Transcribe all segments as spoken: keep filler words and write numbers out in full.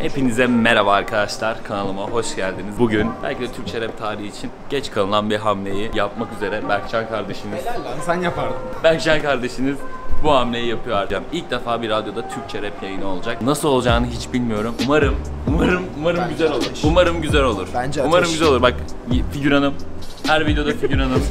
Hepinize merhaba arkadaşlar, kanalıma hoş geldiniz. Bugün belki de Türkçe rap tarihi için geç kalınan bir hamleyi yapmak üzere Berkcan kardeşiniz. Helal lan, sen yapardın. Berkcan kardeşiniz bu hamleyi yapıyor. İlk defa bir radyoda Türkçe rap yayını olacak. Nasıl olacağını hiç bilmiyorum. Umarım, umarım, umarım Bence güzel olur. ateş. Umarım güzel olur. Bence ateş. Umarım güzel olur. Bak figüranım. Her videoda figüranım.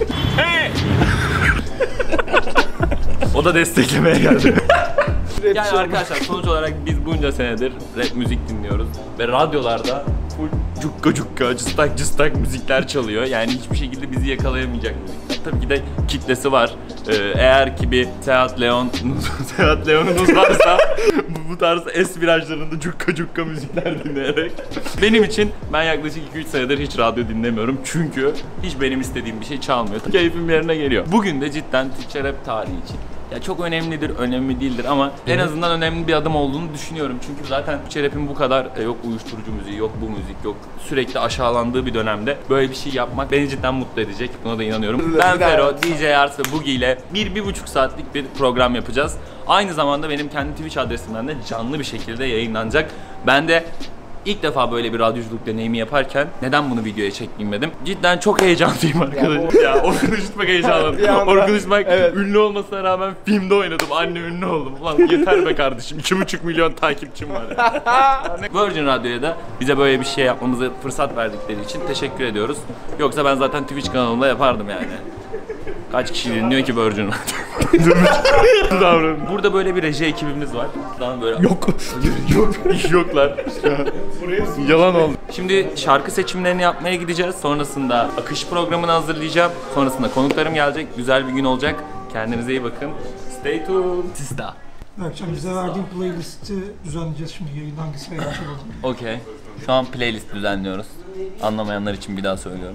O da desteklemeye geldi. Yani arkadaşlar sonuç olarak biz bunca senedir rap müzik dinliyoruz ve radyolarda full cukka cukka, cıstak cıstak müzikler çalıyor. Yani hiçbir şekilde bizi yakalayamayacak müzikler. Tabii ki de kitlesi var. Ee, eğer ki bir Seat Leon, Seat Leon'unuz varsa bu, bu tarz es virajlarında cukka cukka müzikler dinleyerek. Benim için ben yaklaşık iki üç senedir hiç radyo dinlemiyorum çünkü hiç benim istediğim bir şey çalmıyor. Keyfim yerine geliyor. Bugün de cidden Türkçe rap tarihi için. Ya çok önemlidir, önemli değildir ama en azından önemli bir adım olduğunu düşünüyorum. Çünkü zaten Türkçe rap'in bu kadar e, yok uyuşturucu müziği, yok bu müzik, yok sürekli aşağılandığı bir dönemde böyle bir şey yapmak beni cidden mutlu edecek. Buna da inanıyorum. Ben Fero, D J Ars ve Boogie ile bir, bir buçuk saatlik bir program yapacağız. Aynı zamanda benim kendi Twitch adresimden de canlı bir şekilde yayınlanacak. Ben de İlk defa böyle bir radyoculuk deneyimi yaparken neden bunu videoya çekmeyeyim dedim. Cidden çok heyecanlıyım arkadaşlar. Ya, ya Orkun Işıtmak heyecanlandım. Orkun Işıtmak evet. Ünlü olmasına rağmen filmde oynadım. Anne ünlü oldum. Ulan yeter be kardeşim. iki buçuk milyon takipçim var. Virgin Radyo'ya da bize böyle bir şey yapmamıza fırsat verdikleri için teşekkür ediyoruz. Yoksa ben zaten Twitch kanalımda yapardım yani. Kaç kişi dinliyor ki Virgin Radyo? Burada böyle bir reji ekibimiz var. Daha böyle yok. yok. Yoklar. Yalan oldu. Şimdi şarkı seçimlerini yapmaya gideceğiz. Sonrasında akış programını hazırlayacağım. Sonrasında konuklarım gelecek. Güzel bir gün olacak. Kendinize iyi bakın. Stay tuned. Sista. Berkcan bize verdiğin playlisti düzenleyeceğiz şimdi. Yayın hangisi yayın açalım. Okey. Şu an playlist düzenliyoruz. Anlamayanlar için bir daha söylüyorum.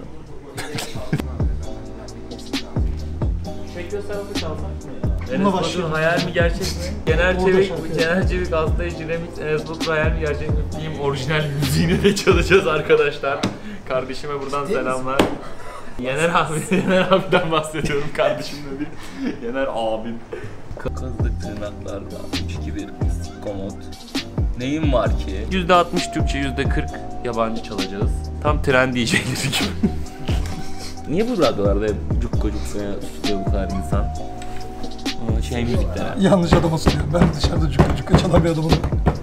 Enes Batur hayal mi gerçek mi? Genel Çevik, Genel Çevik Hastayıcı Remix, Enes Batur hayal mi gerçek mi? Film orijinal müziğini de çalacağız arkadaşlar. Kardeşime buradan selamlar. Yener abi, Yener abiden bahsediyorum kardeşimle değil. Yener abim. Kızlık tırnaklarda üç iki bir komut. Neyim var ki? yüzde altmış Türkçe, yüzde kırk yabancı çalacağız. Tam tren D J'leri gibi. Niye bu radyolarda hep cukka cukkaya tutuyor bu kadar insan? Şey müzikler. Yanlış adama soruyorum. Ben dışarıda cukka cukka çalan bir adamım.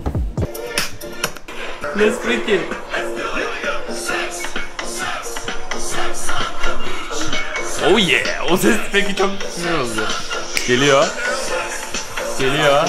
Let's freak it. Oh yeah! O ses peki çok güzel oldu. Geliyor. Geliyor.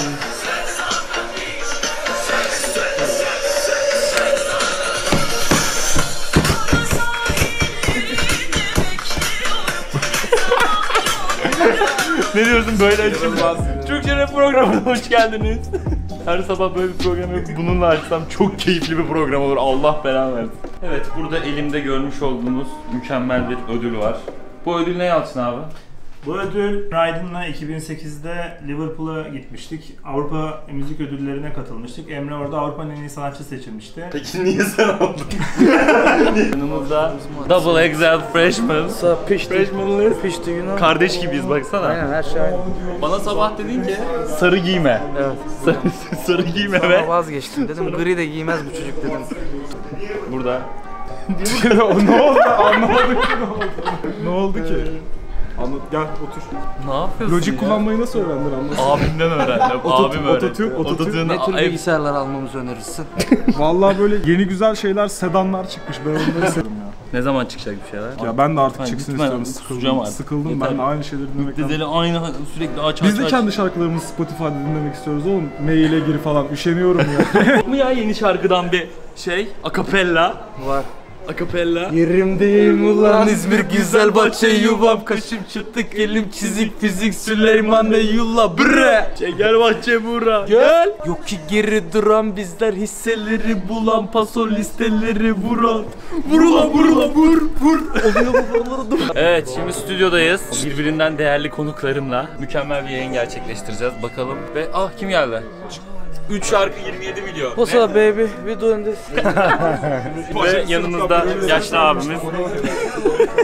Ne diyorsun böyle açayım? Türkçe rap programına hoş geldiniz. Her sabah böyle bir programı bununla açsam çok keyifli bir program olur. Allah belanı versin. Evet, burada elimde görmüş olduğunuz mükemmel bir ödül var. Bu ödül ne Yalçın abi? Bu ödül Ryden'la iki bin sekizde Liverpool'a gitmiştik. Avrupa Müzik Ödülleri'ne katılmıştık. Emre orada Avrupa'nın en iyi sanatçı seçilmişti. Peki niye sen oldun? Yanımızda Double X L Freshman. Freshman list. Kardeş gibiyiz baksana. Aynen her şey aynı. Bana sabah dedin ki sarı giyme. Evet. Sarı, sarı giyme Sonra ve vazgeçtim dedim gri de giymez bu çocuk dedim. burada. ne oldu? Anlamadık ki ne oldu. Ne oldu ki? Anlat, gel otur. Ne yapıyorsun Logic ya? kullanmayı nasıl öğrendin anlat. Abimden öğrendim. Abim öğretti. Ototune, ototune. Ne tür Ay- bilgisayarlar almamızı önerirsin? Vallahi böyle yeni güzel şeyler, sedanlar çıkmış. Ben onları seviyorum ya. Ne zaman çıkacak bir şeyler? Ya ben de artık Hayır, çıksın lütfen, istiyorum. susacağım Sıkıldım. artık. Sıkıldım Yeter. ben de aynı şeyleri dinlemekten. Dizeli aynı sürekli aç aç Biz de aç. kendi şarkılarımızı Spotify'da dinlemek istiyoruz oğlum. Maile gir falan. Üşeniyorum ya. Yok mu ya yeni şarkıdan bir şey? Akapella. Var. Akapella. Yerimdeyim ulan İzmir güzel bahçe yuvam kaşım çıtık elim çizik fizik Süleyman ve yulla bre. Gel bahçe bura. Gel. Yok ki geri duran bizler hisseleri bulan paso listeleri vuran. Vur ulan vur ulan vur vur. Oluyor mu buraları dur. Evet şimdi stüdyodayız. Birbirinden değerli konuklarımla mükemmel bir yayın gerçekleştireceğiz. Bakalım. Ve ah kim geldi? üç şarkı yirmi yedi milyon. What's up baby? We doing this. Ve yanımızda yaşlı abimiz.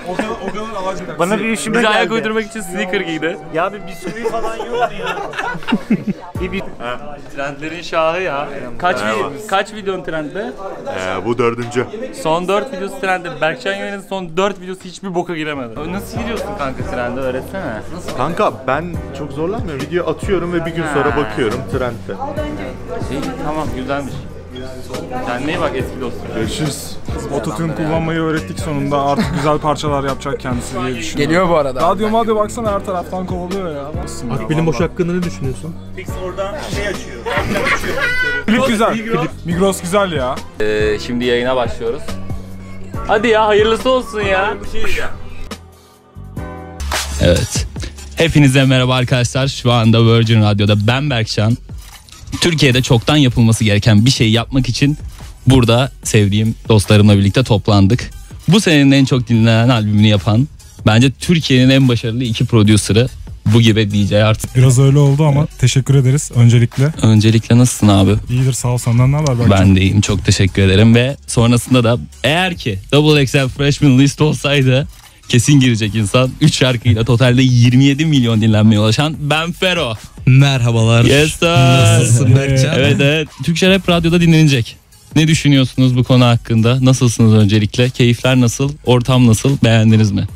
O kadar, o kadar ağacı. Bana bir üşüme Bize geldi. ayak uydurmak için sneaker giydi. Ya abi bir sürü falan yok mu ya? bir bir... Trendlerin şahı ya. Kaç vi- kaç videonun trendde? Ee, bu dördüncü. Son dört videosu trendde. Berkcan Yayın'ın son dört videosu hiçbir boka giremedi. Nasıl gidiyorsun kanka trende, öğretsene. Nasıl? Kanka ben çok zorlanmıyorum. Video atıyorum ve bir gün sonra bakıyorum trendte. İyi, tamam, güzelmiş. Kendine iyi bak eski dostum. Görüşürüz. Ototune kullanmayı öğrettik sonunda. Artık güzel parçalar yapacak kendisi diye düşünüyorum. Geliyor bu arada. Radyo madyo baksana her taraftan kovalıyor ya. Akbil'in boş hakkında ne düşünüyorsun? Pix oradan şey açıyor. Klip güzel. Klip. Migros güzel ya. Ee, şimdi yayına başlıyoruz. Hadi ya, hayırlısı olsun ya. Evet. Hepinize merhaba arkadaşlar. Şu anda Virgin Radyo'da ben Berkcan. Türkiye'de çoktan yapılması gereken bir şey yapmak için burada sevdiğim dostlarımla birlikte toplandık. Bu senenin en çok dinlenen albümünü yapan, bence Türkiye'nin en başarılı iki prodüsörü bu gibi D J artık. Biraz öyle oldu ama teşekkür ederiz öncelikle. Öncelikle nasılsın abi? İyidir sağ ol, senden ne haber Berkcan? Ben de iyiyim, çok teşekkür ederim ve sonrasında da eğer ki Double X L Freshman List olsaydı kesin girecek insan. üç şarkıyla totalde yirmi yedi milyon dinlenmeye ulaşan Benfero. Merhabalar. Yes sir. Nasılsın Berkcan? Evet evet. Türkçe Rap Radyo'da dinlenecek. Ne düşünüyorsunuz bu konu hakkında? Nasılsınız öncelikle? Keyifler nasıl? Ortam nasıl? Beğendiniz mi?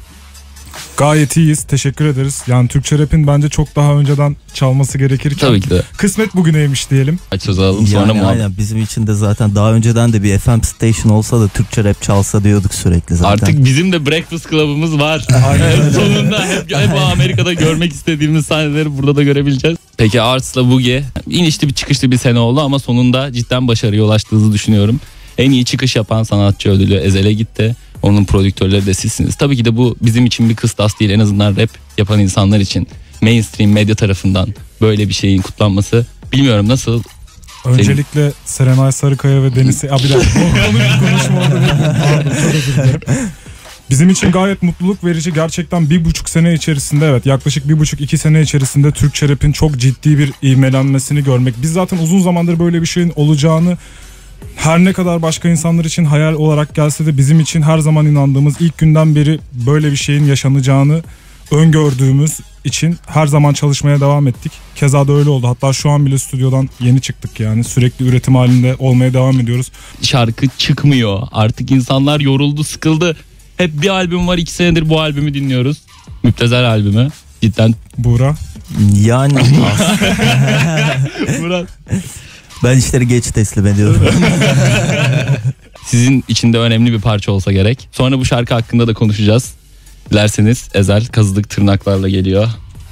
Gayet iyiyiz, teşekkür ederiz. Yani Türkçe rap'in bence çok daha önceden çalması gerekirken Tabii ki de. kısmet bugüneymiş diyelim. Aç alalım sonra Yani muhabbet. aynen bizim için de zaten daha önceden de bir F M station olsa da Türkçe rap çalsa diyorduk sürekli zaten. Artık bizim de Breakfast Club'ımız var. Sonunda hep, hep Amerika'da görmek istediğimiz sahneleri burada da görebileceğiz. Peki Arts'la Boogie inişli bir çıkışlı bir sene oldu ama sonunda cidden başarıya ulaştığınızı düşünüyorum. En iyi çıkış yapan sanatçı ödülü Ezel'e gitti. Onun prodüktörleri de sizsiniz. Tabii ki de bu bizim için bir kıstas değil, en azından rap yapan insanlar için. Mainstream medya tarafından böyle bir şeyin kutlanması, bilmiyorum nasıl. Öncelikle Serenay Sarıkaya ve Deniz... Abi bir dakika, onu bir konuşma orada. Pardon, çok özür dilerim. Bizim için gayet mutluluk verici. Gerçekten bir buçuk sene içerisinde, evet yaklaşık bir buçuk iki sene içerisinde Türkçe rap'in çok ciddi bir ivmelenmesini görmek. Biz zaten uzun zamandır böyle bir şeyin olacağını, her ne kadar başka insanlar için hayal olarak gelse de bizim için her zaman inandığımız, ilk günden beri böyle bir şeyin yaşanacağını öngördüğümüz için her zaman çalışmaya devam ettik. Keza da öyle oldu. Hatta şu an bile stüdyodan yeni çıktık yani. Sürekli üretim halinde olmaya devam ediyoruz. Şarkı çıkmıyor. Artık insanlar yoruldu, sıkıldı. Hep bir albüm var, iki senedir bu albümü dinliyoruz. Müptezel albümü. Cidden. Buğra. Yani Murat. ben işleri geç teslim ediyorum. Sizin için de önemli bir parça olsa gerek. Sonra bu şarkı hakkında da konuşacağız. Dilerseniz Ezel kazıdık tırnaklarla geliyor.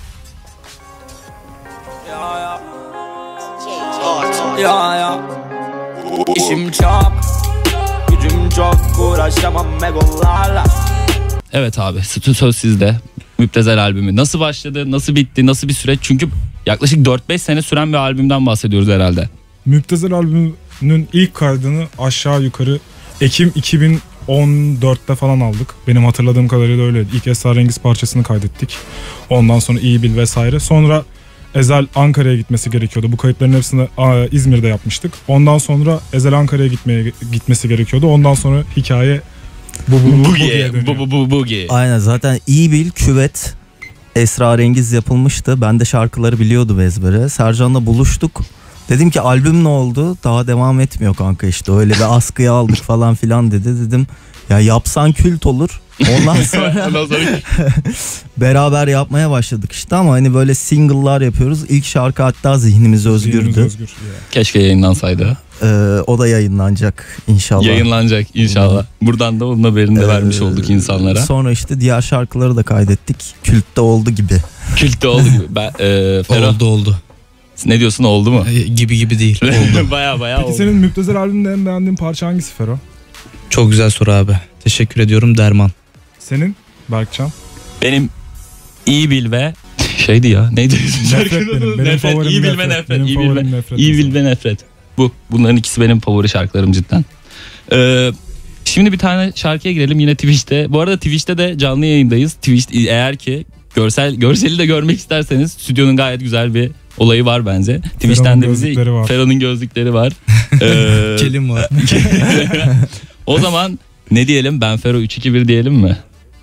Ya ya İşim çok, gücüm çok, uğraşamam megolarla. Evet abi, söz sizde. Müptezel albümü nasıl başladı, nasıl bitti, nasıl bir süreç? Çünkü yaklaşık dört beş sene süren bir albümden bahsediyoruz herhalde. Müptezel albümünün ilk kaydını aşağı yukarı Ekim iki bin on dörtte falan aldık. Benim hatırladığım kadarıyla öyleydi. İlk Esrarengiz parçasını kaydettik. Ondan sonra İyi Bil vesaire. Sonra Ezel Ankara'ya gitmesi gerekiyordu. Bu kayıtların hepsini aa, İzmir'de yapmıştık. Ondan sonra Ezel Ankara'ya gitmeye gitmesi gerekiyordu. Ondan sonra hikaye bu bu bu bu bu bu Boogie. Aynen, zaten iyi bil küvet Esrarengiz yapılmıştı. Ben de şarkıları biliyordum ezbere. Sercan'la buluştuk. Dedim ki albüm ne oldu? Daha devam etmiyor kanka işte. Öyle bir askıya aldık falan filan dedi. Dedim ya yapsan kült olur. Ondan sonra, Ondan sonra beraber yapmaya başladık işte ama hani böyle single'lar yapıyoruz. İlk şarkı hatta Zihnimiz Özgür'dü. Özgür. keşke yayınlansaydı. Ee, o da yayınlanacak inşallah. Yayınlanacak inşallah. Buradan da onun haberini de vermiş Ee, olduk insanlara. Sonra işte diğer şarkıları da kaydettik. Kültte oldu gibi. Kültü oldu gibi. Ben, e, Ferah, Oldu oldu. ne diyorsun, oldu mu? E, gibi gibi değil. Oldu. baya baya Peki oldu. senin Müptezel albümünde en beğendiğin parça hangisi Fero? Çok güzel soru abi. Teşekkür ediyorum Derman. Senin Berkcan? Benim iyi bil ve şeydi ya, neydi? Nefret benim. Benim Nefret, favorim iyi bil ve nefret. nefret. Benim iyi bil favorim ve nefret. iyi bil ve nefret. Bu bunların ikisi benim favori şarkılarım cidden. Ee, şimdi bir tane şarkıya girelim yine Twitch'te. Bu arada Twitch'te de canlı yayındayız. Twitch eğer ki görsel görseli de görmek isterseniz stüdyonun gayet güzel bir olayı var bence. Twitch'ten de bizi gözlükleri var. Fero'nun gözlükleri var. Ee, Kelim var. o zaman ne diyelim? Ben Fero üç iki bir diyelim mi?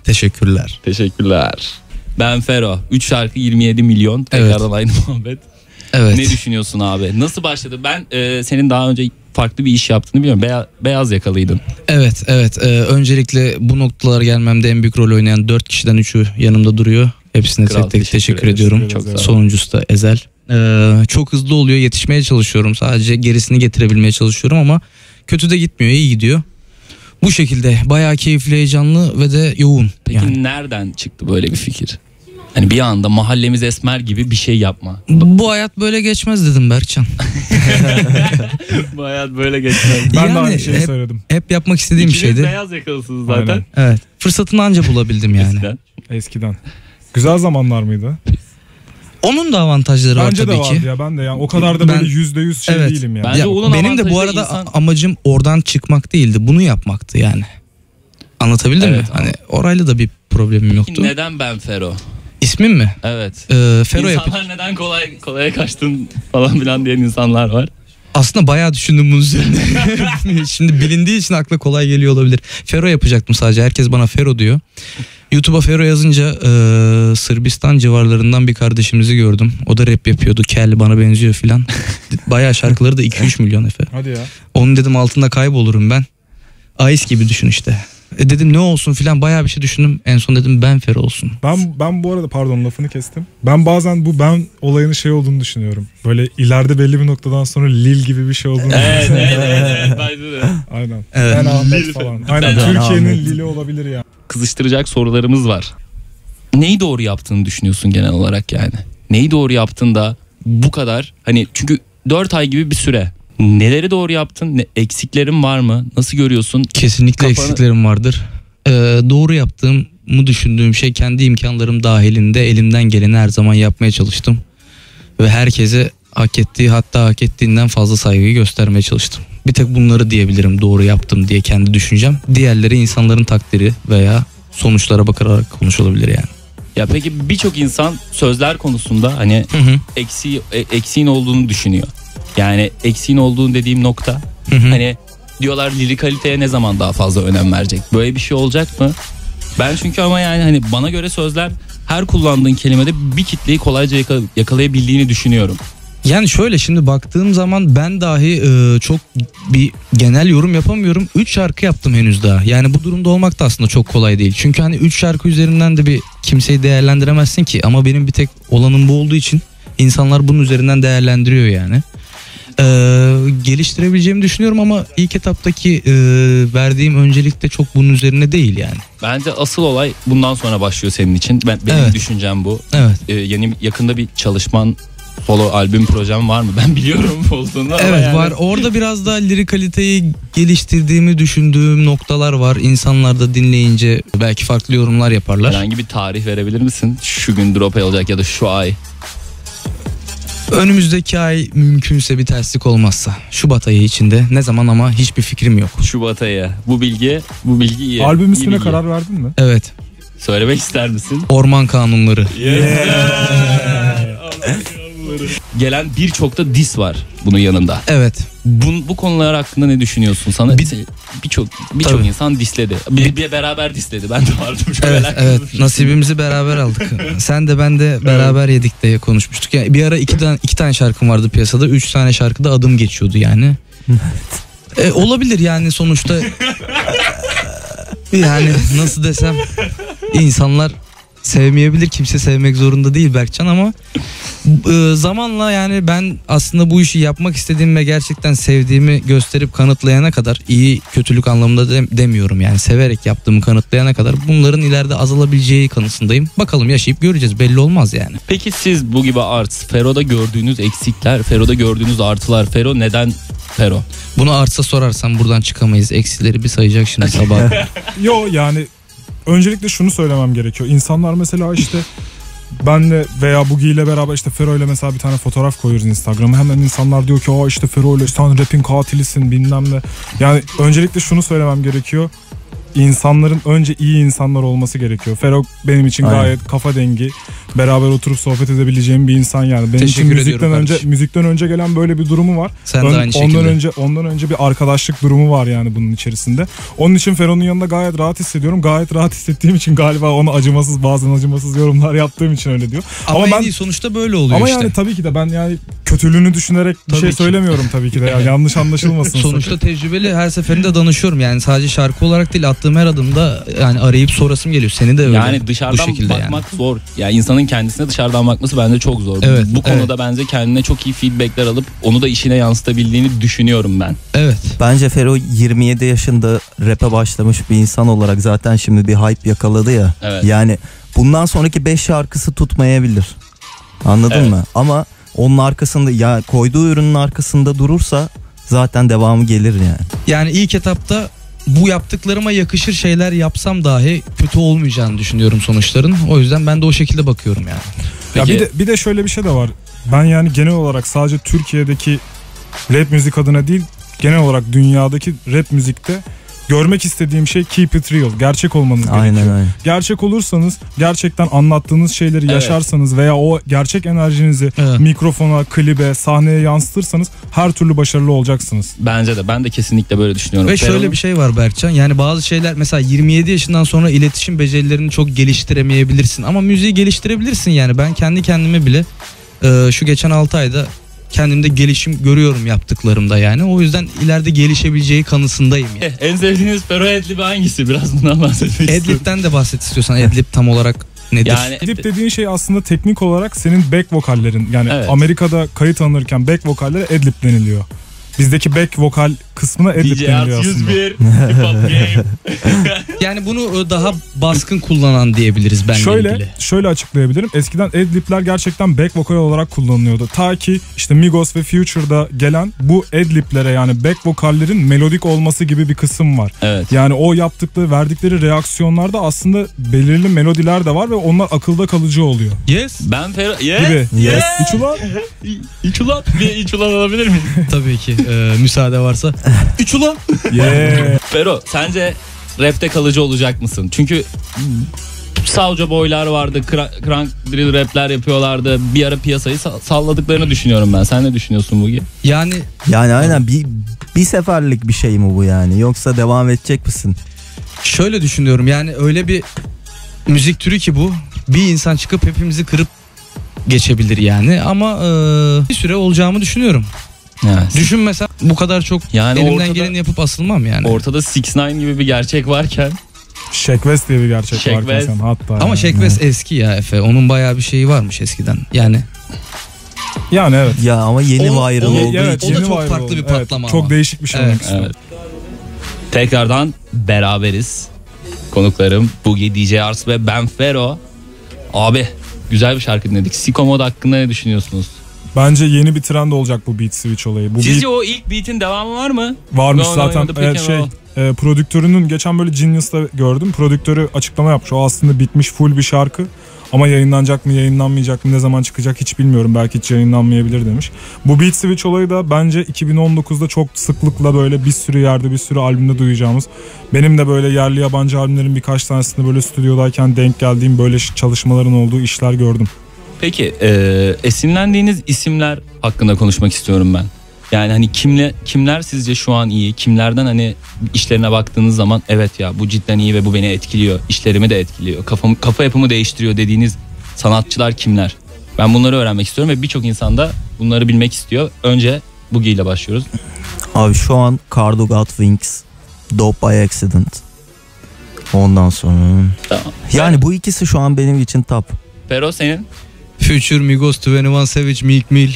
Teşekkürler. Teşekkürler. Ben Fero. üç şarkı yirmi yedi milyon. Tekrardan evet. Aynı muhabbet. Evet. Ne düşünüyorsun abi? Nasıl başladı? Ben e, senin daha önce farklı bir iş yaptığını biliyorum. Beyaz, beyaz yakalıydın. Evet, evet. Ee, öncelikle bu noktalara gelmemde en büyük rol oynayan dört kişiden üçü yanımda duruyor. Hepsine Kral, tek tek teşekkür, teşekkür ediyorum. Çok sağ Sonuncusu da Ezel. Ee, çok hızlı oluyor. Yetişmeye çalışıyorum. Sadece gerisini getirebilmeye çalışıyorum ama kötü de gitmiyor. İyi gidiyor. Bu şekilde bayağı keyifli, heyecanlı ve de yoğun. Peki yani. Nereden çıktı böyle bir fikir? Hani bir anda mahallemiz esmer gibi bir şey yapma. Bu hayat böyle geçmez dedim Berkcan. Bu hayat böyle geçmez. Ben yani de aynı şeyi hep, söyledim. Hep yapmak istediğim bir İkiniz şeydi. beyaz yakalısınız zaten. Aynen. Evet. Fırsatını anca bulabildim yani. Eskiden. Eskiden. Güzel zamanlar mıydı? Onun da avantajları Bence var tabii de vardı ki. ya, ben de yani o kadar da Ben- böyle yüzde yüz şey Evet. değilim yani. Bence Ya, onun benim de bu avantajı arada insan- amacım oradan çıkmak değildi. Bunu yapmaktı yani. Anlatabildim Evet, mi? Hani orayla da bir problemim yoktu. Peki neden ben Fero? İsmim mi? Evet. Ee, Fero yap. İnsanlar neden kolay kolaya kaçtın falan filan diyen insanlar var. Aslında bayağı düşündüm bunun üzerine. Şimdi bilindiği için akla kolay geliyor olabilir. Fero yapacaktım sadece. Herkes bana Fero diyor. YouTube'a Fero yazınca e, Sırbistan civarlarından bir kardeşimizi gördüm. O da rap yapıyordu. Kel, bana benziyor filan. Bayağı şarkıları da iki üç milyon efe. Hadi ya. Onun dedim altında kaybolurum ben. Ice gibi düşün işte. E dedim ne olsun filan, bayağı bir şey düşündüm. En son dedim ben Fero olsun. Ben ben bu arada pardon lafını kestim. Ben bazen bu ben olayının şey olduğunu düşünüyorum. Böyle ileride belli bir noktadan sonra Lil gibi bir şey olduğunu Evet, düşünüyorum. evet, evet, evet, bence de. Aynen. Evet. Ben Ahmet Lil. falan. Aynen Ben Türkiye'nin Ahmet. Lil'i olabilir ya. Kızıştıracak sorularımız var. Neyi doğru yaptığını düşünüyorsun genel olarak yani? Neyi doğru yaptın da bu kadar? Hani çünkü dört ay gibi bir süre. Neleri doğru yaptın? Ne, eksiklerin var mı? Nasıl görüyorsun? Kesinlikle Kafanı- eksiklerim vardır. Ee, doğru yaptığımı düşündüğüm şey, kendi imkanlarım dahilinde elimden geleni her zaman yapmaya çalıştım. Ve herkese hak ettiği, hatta hak ettiğinden fazla saygıyı göstermeye çalıştım. Bir tek bunları diyebilirim doğru yaptım diye kendi düşüncem. Diğerleri insanların takdiri veya sonuçlara bakarak konuşulabilir yani. Ya peki birçok insan sözler konusunda hani Hı hı. eksiği, e- eksiğin olduğunu düşünüyor. Yani eksiğin olduğunu dediğim nokta Hı hı. hani diyorlar lirikaliteye ne zaman daha fazla önem verecek? Böyle bir şey olacak mı? Ben çünkü ama yani hani bana göre sözler her kullandığın kelimede bir kitleyi kolayca yaka- yakalayabildiğini düşünüyorum. Yani şöyle, şimdi baktığım zaman ben dahi e, çok bir genel yorum yapamıyorum. üç şarkı yaptım henüz daha. Yani bu durumda olmak da aslında çok kolay değil. Çünkü hani üç şarkı üzerinden de bir kimseyi değerlendiremezsin ki. Ama benim bir tek olanım bu olduğu için insanlar bunun üzerinden değerlendiriyor yani. Ee, geliştirebileceğimi düşünüyorum ama ilk etaptaki e, verdiğim öncelik de çok bunun üzerine değil yani. Bence asıl olay bundan sonra başlıyor senin için. Ben benim Evet. düşüncem bu. Evet. Ee, yeni yakında bir çalışman, solo albüm projem var mı? Ben biliyorum olduğunu ama Evet yani. var. Orada biraz daha lirikaliteyi geliştirdiğimi düşündüğüm noktalar var. İnsanlar da dinleyince belki farklı yorumlar yaparlar. Herhangi bir tarih verebilir misin? Şu gün drop olacak ya da şu ay. Önümüzdeki ay mümkünse bir terslik olmazsa. Şubat ayı içinde. Ne zaman ama hiçbir fikrim yok. Şubat ayı. Bu bilgi, bu bilgi iyi. Albüm İyi ismine bilgi. karar verdin mi? Evet. Söylemek ister misin? Orman Kanunları. Gelen birçok da diss var bunun yanında. Evet. Bu, bu konular hakkında ne düşünüyorsun? Sana Bir- birçok birçok Tabii. insan disledi. Bir, bir beraber disledi. Ben de vardım. Şöyle Evet, alakalı evet. bir şey. Nasibimizi beraber aldık. Sen de ben de beraber yedik diye konuşmuştuk. Yani bir ara iki tane iki tane şarkım vardı piyasada. Üç tane şarkıda adım geçiyordu yani. E, olabilir yani sonuçta. Yani nasıl desem, insanlar sevmeyebilir, kimse sevmek zorunda değil Berkcan ama e, zamanla yani ben aslında bu işi yapmak istediğim ve gerçekten sevdiğimi gösterip kanıtlayana kadar, iyi kötülük anlamında de, demiyorum yani, severek yaptığımı kanıtlayana kadar bunların ileride azalabileceği kanısındayım. Bakalım, yaşayıp göreceğiz, belli olmaz yani. Peki siz bu gibi art, Fero'da gördüğünüz eksikler, Fero'da gördüğünüz artılar, Fero neden Fero? Bunu artsa sorarsam buradan çıkamayız. Eksileri bir sayacak şimdi sabah. Yo yani öncelikle şunu söylemem gerekiyor. İnsanlar mesela işte benle veya Bugi ile beraber işte Fero ile mesela bir tane fotoğraf koyuyoruz Instagram'a. Hemen insanlar diyor ki aa işte Fero ile sen rap'in katilisin bilmem ne. Yani öncelikle şunu söylemem gerekiyor. İnsanların önce iyi insanlar olması gerekiyor. Fero benim için Aynen. gayet kafa dengi. beraber oturup sohbet edebileceğim bir insan yani. Benim Teşekkür için müzikten ediyorum önce kardeşim. müzikten önce gelen böyle bir durumu var. Sen de Ön- aynı şekilde. ondan önce ondan önce bir arkadaşlık durumu var yani bunun içerisinde. Onun için Fero'nun yanında gayet rahat hissediyorum. Gayet rahat hissettiğim için galiba ona acımasız bazen acımasız yorumlar yaptığım için öyle diyor. Ama, Ama en ben iyi sonuçta böyle oluyor ama işte. yani tabii ki de ben yani kötülüğünü düşünerek bir Tabii şey ki. söylemiyorum tabii ki de. Yani yanlış anlaşılmasın. Sonuçta tecrübeli, her seferinde danışıyorum yani, sadece şarkı olarak değil, attığım her adımda yani arayıp sorasım geliyor. Seni de öyle. Yani bu dışarıdan şekilde bakmak zor. Yani insanın kendisine dışarıdan bakması bence çok zor. Evet, Bu konuda bence kendine çok iyi feedbackler alıp onu da işine yansıtabildiğini düşünüyorum ben. Evet. Bence Fero yirmi yedi yaşında rap'e başlamış bir insan olarak zaten şimdi bir hype yakaladı ya. Evet. Yani bundan sonraki beş şarkısı tutmayabilir. Anladın Evet. mı? Ama onun arkasında, ya koyduğu ürünün arkasında durursa zaten devamı gelir yani. Yani ilk etapta bu yaptıklarıma yakışır şeyler yapsam dahi kötü olmayacağını düşünüyorum sonuçların. O yüzden ben de o şekilde bakıyorum yani. Ya Peki- bir de bir de şöyle bir şey de var. Ben yani genel olarak sadece Türkiye'deki rap müzik adına değil, genel olarak dünyadaki rap müzikte görmek istediğim şey keep it real. Gerçek olmanız Aynen gerekiyor. öyle. Gerçek olursanız, gerçekten anlattığınız şeyleri Evet. yaşarsanız veya o gerçek enerjinizi Evet. mikrofona, klibe, sahneye yansıtırsanız her türlü başarılı olacaksınız. Bence de. Ben de kesinlikle böyle düşünüyorum. Ve şöyle Fero'nun- bir şey var Berkcan, yani bazı şeyler mesela yirmi yedi yaşından sonra iletişim becerilerini çok geliştiremeyebilirsin ama müziği geliştirebilirsin yani. Ben kendi kendime bile e, şu geçen altı ayda kendimde gelişim görüyorum yaptıklarımda yani. O yüzden ileride gelişebileceği kanısındayım yani. Eh, En sevdiğiniz Fero Adlib'i hangisi? Biraz bundan bahsetmek istiyorum. Adlib'den de bahset istiyorsan. Adlib tam olarak nedir? Yani Klip dediğin şey aslında teknik olarak senin back vokallerin, yani Evet. Amerika'da kayıt alınırken back vokallere adlib deniliyor. Bizdeki back vokal kısmına D adlib J deniliyor Art aslında. yüz bir Hip Hop Game. Yani bunu e, daha baskın kullanan diyebiliriz benle Şöyle ilgili. şöyle açıklayabilirim. Eskiden adlib'ler gerçekten back vokal olarak kullanılıyordu. Ta ki işte Migos ve Future'da gelen bu adlib'lere, yani back vokallerin melodik olması gibi bir kısım var. Evet. Yani o yaptıkları, verdikleri reaksiyonlarda aslında belirli melodiler de var ve onlar akılda kalıcı oluyor. Yes. Ben Fero... Yes. Gibi. Yes. Hiç ulan. İç ulan. Bir iç ulan alabilir miyim? Tabii ki e, müsaade varsa. Üç ulan. Yeah. Fero, sence rapte kalıcı olacak mısın? Çünkü Soulja Boy'lar vardı, kra- crank drill rapler yapıyorlardı. Bir ara piyasayı sa- salladıklarını düşünüyorum ben. Sen ne düşünüyorsun Bugi? Yani Yani aynen bir bir seferlik bir şey mi bu yani? Yoksa devam edecek misin? şöyle düşünüyorum, yani öyle bir müzik türü ki bu, bir insan çıkıp hepimizi kırıp geçebilir yani, ama e, bir süre olacağımı düşünüyorum. Yani, Düşün mesela bu kadar çok yani elimden ortada, geleni yapıp asılmam yani. ortada altı dokuz gibi bir gerçek varken Shaq West diye bir gerçek Shaq var West. sen hatta. Ama yani. Shaq West eski ya Efe, onun bayağı bir şeyi varmış eskiden yani. Yani evet. Ya ama yeni O- viral o- olduğu Evet, o da için. yeni çok viral farklı oldu. bir Evet, patlama çok ama. değişik bir şey Evet. olmak istiyor. evet. Tekrardan beraberiz. Konuklarım Bugi, D J Ars ve ben Fero. Abi güzel bir şarkı dinledik. Sicko Mode hakkında ne düşünüyorsunuz? Bence yeni bir trend olacak bu beat switch olayı. Bu Sizce beat o ilk beat'in devamı var mı? varmış No, no, zaten. no, the Evet, pick and şey roll. e, prodüktörünün geçen böyle Genius'ta gördüm. Prodüktörü açıklama yapmış. O aslında bitmiş full bir şarkı. Ama yayınlanacak mı, yayınlanmayacak mı, ne zaman çıkacak hiç bilmiyorum. Belki hiç yayınlanmayabilir demiş. Bu beat switch olayı da bence iki bin on dokuzda çok sıklıkla böyle bir sürü yerde, bir sürü albümde duyacağımız. Benim de böyle yerli yabancı albümlerin birkaç tanesinde böyle stüdyodayken denk geldiğim böyle çalışmaların olduğu işler gördüm. Peki e, esinlendiğiniz isimler hakkında konuşmak istiyorum ben. Yani hani kimle kimler sizce şu an iyi? Kimlerden hani işlerine baktığınız zaman evet ya bu cidden iyi ve bu beni etkiliyor. İşlerimi de etkiliyor. Kafam, kafa yapımı değiştiriyor dediğiniz sanatçılar kimler? Ben bunları öğrenmek istiyorum ve birçok insan da bunları bilmek istiyor. Önce Bugi ile başlıyoruz. Abi şu an Cardo God Wings, Dope by Accident. Ondan sonra. Tamam. Yani bu ikisi şu an benim için top. Fero senin? Future, Migos, yirmi bir Savage, Meek Mill.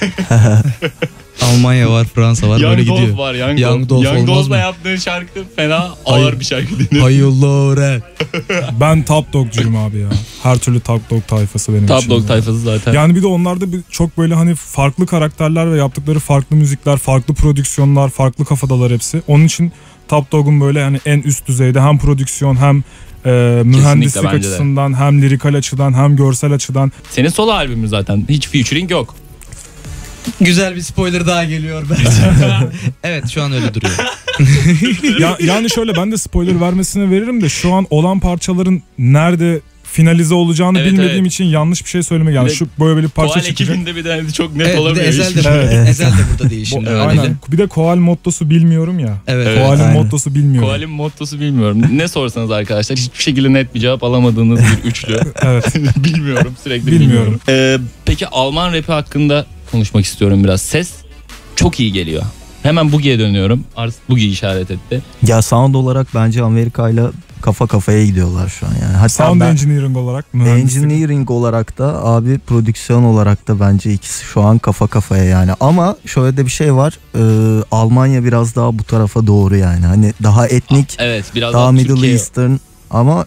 Almanya var, Fransa var, böyle gidiyor. Young Dolph var. Young, Young Dolph. Dolph Young olmaz Dolph'la mı? yaptığın şarkı fena ağır bir şarkı dinliyorum. Hayırlı öğren. Ben Top Dog'cuyum abi ya. Her türlü Top Dog tayfası benim Top için. Dog tayfası zaten. Yani bir de onlarda bir, çok böyle hani farklı karakterler ve yaptıkları farklı müzikler, farklı prodüksiyonlar, farklı kafadalar hepsi. Onun için Top Dog'un böyle hani en üst düzeyde hem prodüksiyon hem e, mühendislik bence de. açısından, hem lirikal açıdan, hem görsel açıdan. Senin solo albümün zaten. Hiç featuring yok. Güzel bir spoiler daha geliyor bence. Evet, şu an öyle duruyor. Ya, yani şöyle, ben de spoiler vermesine veririm de şu an olan parçaların nerede finalize olacağını Evet, bilmediğim evet. için yanlış bir şey söylemek yani Ve şu böyle bir parça Koal çıkacak. ekibinde bir de çok net Evet, bir de olamıyor. Ezel de, hiçbir şey. Evet. Ezel de burada değil şimdi. Bu- haliyle. aynen. Bir de Koal mottosu bilmiyorum ya. Evet. Evet. Koal'in Aynen. mottosu bilmiyorum. Koal'in mottosu bilmiyorum. Ne sorsanız arkadaşlar hiçbir şekilde net bir cevap alamadığınız bir üçlü. Evet. Bilmiyorum sürekli Bilmiyorum. bilmiyorum. Ee, peki Alman rapi hakkında konuşmak istiyorum biraz. Ses çok iyi geliyor. Hemen Boogie'ye dönüyorum. Ars Boogie işaret etti. Ya sound olarak bence Amerika'yla kafa kafaya gidiyorlar şu an yani. Hatta Sound ben engineering olarak mühendislik. engineering olarak da abi prodüksiyon olarak da bence ikisi şu an kafa kafaya yani. Ama şöyle de bir şey var. E, Almanya biraz daha bu tarafa doğru yani. Hani daha etnik, Evet biraz daha daha Middle Türkiye. Eastern ama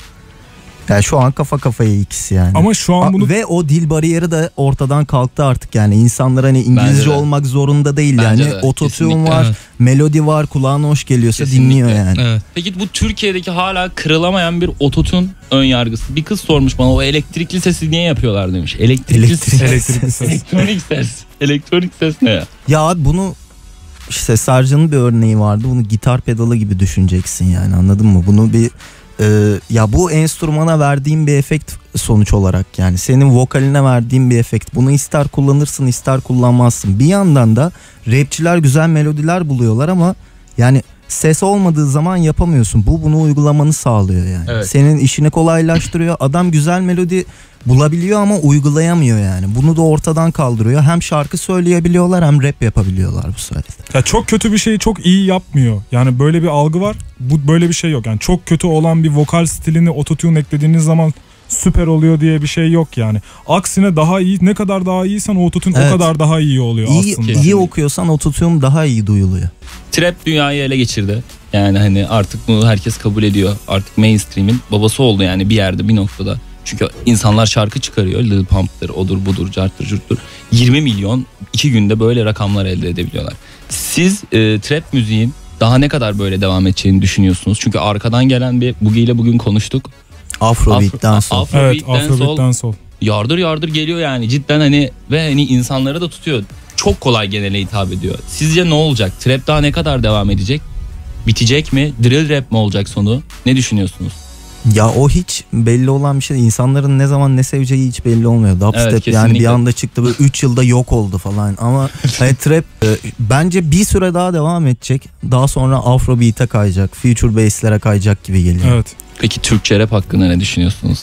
yani şu an kafa kafaya ikisi yani. Ama şu an A- bunu Ve o dil bariyeri de ortadan kalktı artık yani. İnsanlar hani İngilizce de. olmak zorunda değil Bence yani. de, Ototune kesinlikle. var, Evet. melodi var, kulağına hoş geliyorsa Kesinlikle. dinliyor yani. Evet. Peki bu Türkiye'deki hala kırılamayan bir ototune ön yargısı. Bir kız sormuş bana o elektrikli sesi niye yapıyorlar demiş. Elektrikli Elektrik- ses. elektrikli ses. Elektronik ses. Elektronik ses ne ya? Ya abi bunu işte Sercan'ın bir örneği vardı. Bunu gitar pedalı gibi düşüneceksin yani, anladın mı? Bunu bir e, ya bu enstrümana verdiğin bir efekt sonuç olarak yani. Senin vokaline verdiğin bir efekt. Bunu ister kullanırsın ister kullanmazsın. Bir yandan da rapçiler güzel melodiler buluyorlar ama yani ses olmadığı zaman yapamıyorsun. Bu bunu uygulamanı sağlıyor yani. Evet. Senin işini kolaylaştırıyor. Adam güzel melodi bulabiliyor ama uygulayamıyor yani. Bunu da ortadan kaldırıyor. Hem şarkı söyleyebiliyorlar hem rap yapabiliyorlar bu sayede. Ya çok kötü bir şeyi çok iyi yapmıyor. Yani böyle bir algı var. Bu böyle bir şey yok. Yani çok kötü olan bir vokal stilini ototune eklediğiniz zaman süper oluyor diye bir şey yok yani. Aksine daha iyi, ne kadar daha iyiysen o ototune Evet. o kadar daha iyi oluyor İyi, aslında. iyi okuyorsan ototune daha iyi duyuluyor. Trap dünyayı ele geçirdi. Yani hani artık bunu herkes kabul ediyor. Artık mainstream'in babası oldu yani bir yerde bir noktada. Çünkü insanlar şarkı çıkarıyor. Lil Pump'tır, odur budur, carttır curttur. yirmi milyon iki günde böyle rakamlar elde edebiliyorlar. Siz e, trap müziğin daha ne kadar böyle devam edeceğini düşünüyorsunuz? Çünkü arkadan gelen bir Boogie ile bugün konuştuk. Afrobeat'ten sonra. Evet, Afrobeat'ten sol Afrobeat'ten sol. yardır yardır geliyor yani cidden hani ve hani insanları da tutuyor. Çok kolay genele hitap ediyor. Sizce ne olacak? Trap daha ne kadar devam edecek? Bitecek mi? Drill rap mi olacak sonu? Ne düşünüyorsunuz? Ya o hiç belli olan bir şey değil. İnsanların ne zaman ne seveceği hiç belli olmuyor. Dubstep Evet, yani bir kesinlikle. anda çıktı böyle üç yılda yok oldu falan. Ama hani trap e, bence bir süre daha devam edecek. Daha sonra Afrobeat'e kayacak. Future bass'lere kayacak gibi geliyor. Evet. Peki Türkçe rap hakkında ne düşünüyorsunuz?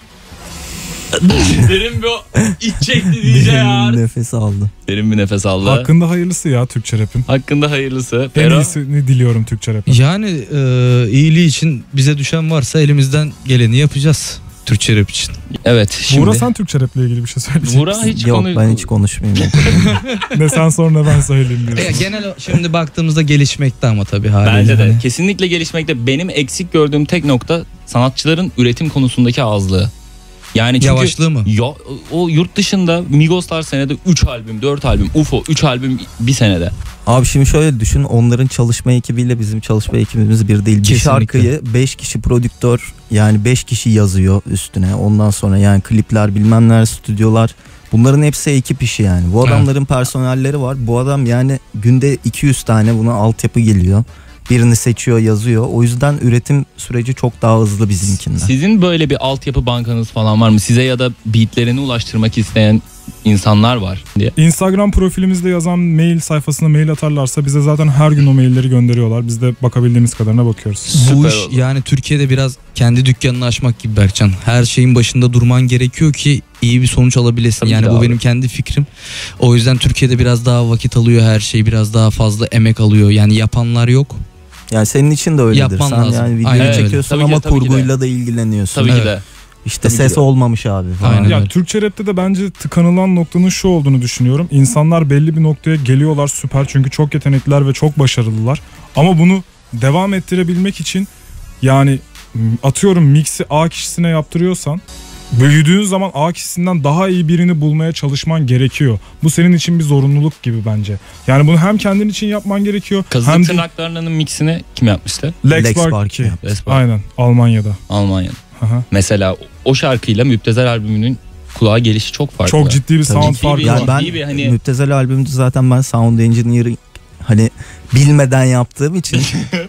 Derin bir iç çekti diyeceğim ya. Derin nefes aldı. Derin bir nefes aldı. Hakkında hayırlısı ya Türkçe rap'in. Hakkında hayırlısı. En Pero iyisini diliyorum Türkçe rap'in. Yani e, iyiliği için bize düşen varsa elimizden geleni yapacağız. Türkçe rap için. evet şimdi. Buğra sen Türkçe rap'le ilgili bir şey söyleyecek Buğra misin? hiç Yok konu... ben hiç konuşmayayım. Ne sen sonra ben söyleyeyim Ya diyorsun. genel şimdi baktığımızda gelişmekte ama tabii haliyle. Bence de hani. kesinlikle gelişmekte. Benim eksik gördüğüm tek nokta sanatçıların üretim konusundaki azlığı. Yani çünkü Yavaşlığı mı? Ya, o yurt dışında Migoslar senede üç albüm, dört albüm, U F O üç albüm bir senede. Abi şimdi şöyle düşün, onların çalışma ekibiyle bizim çalışma ekibimiz bir değil. Bir Kesinlikle. şarkıyı beş kişi prodüktör yani beş kişi yazıyor üstüne. Ondan sonra yani klipler bilmem neler, stüdyolar, bunların hepsi ekip işi yani. Bu adamların personelleri var. Bu adam yani günde iki yüz tane buna altyapı geliyor. Birini seçiyor, yazıyor. O yüzden üretim süreci çok daha hızlı bizimkinden. Sizin böyle bir altyapı bankanız falan var mı? Size ya da beatlerini ulaştırmak isteyen insanlar var diye. Instagram profilimizde yazan mail sayfasına mail atarlarsa bize zaten her gün o mailleri gönderiyorlar. Biz de bakabildiğimiz kadarına bakıyoruz. Bu Süper iş oldu. yani Türkiye'de biraz kendi dükkanını açmak gibi Berkcan. Her şeyin başında durman gerekiyor ki iyi bir sonuç alabilesin. Tabii yani ki bu abi. benim kendi fikrim. O yüzden Türkiye'de biraz daha vakit alıyor her şey. Biraz daha fazla emek alıyor. Yani yapanlar yok. Yani senin için de öyledir. Yapman Sen lazım. yani videoyu Aynen öyle. çekiyorsun Tabii ki de, ama tabii ki de. kurguyla da ilgileniyorsun. Tabii Evet. ki de. İşte Tabii ki ses de. olmamış abi falan. Aynen. Ya öyle. Türkçe rapte de bence tıkanılan noktanın şu olduğunu düşünüyorum. İnsanlar belli bir noktaya geliyorlar, süper, çünkü çok yetenekliler ve çok başarılılar. Ama bunu devam ettirebilmek için yani atıyorum mix'i A kişisine yaptırıyorsan büyüdüğün zaman A kişisinden daha iyi birini bulmaya çalışman gerekiyor. Bu senin için bir zorunluluk gibi bence. Yani bunu hem kendin için yapman gerekiyor Kazık hem de tırnaklarının mixini kim yapmıştı? Lex Lex Bark Bark iki. yaptı. Lex Bark. Aynen, Almanya'da. Almanya'da. Aha. Mesela o şarkıyla Müptezel albümünün kulağa gelişi çok farklı. Çok ciddi bir sound Ciddi farkı bir- var. Yani ben İyi bir hani- Müptezel albümde zaten ben sound engineering hani bilmeden yaptığım için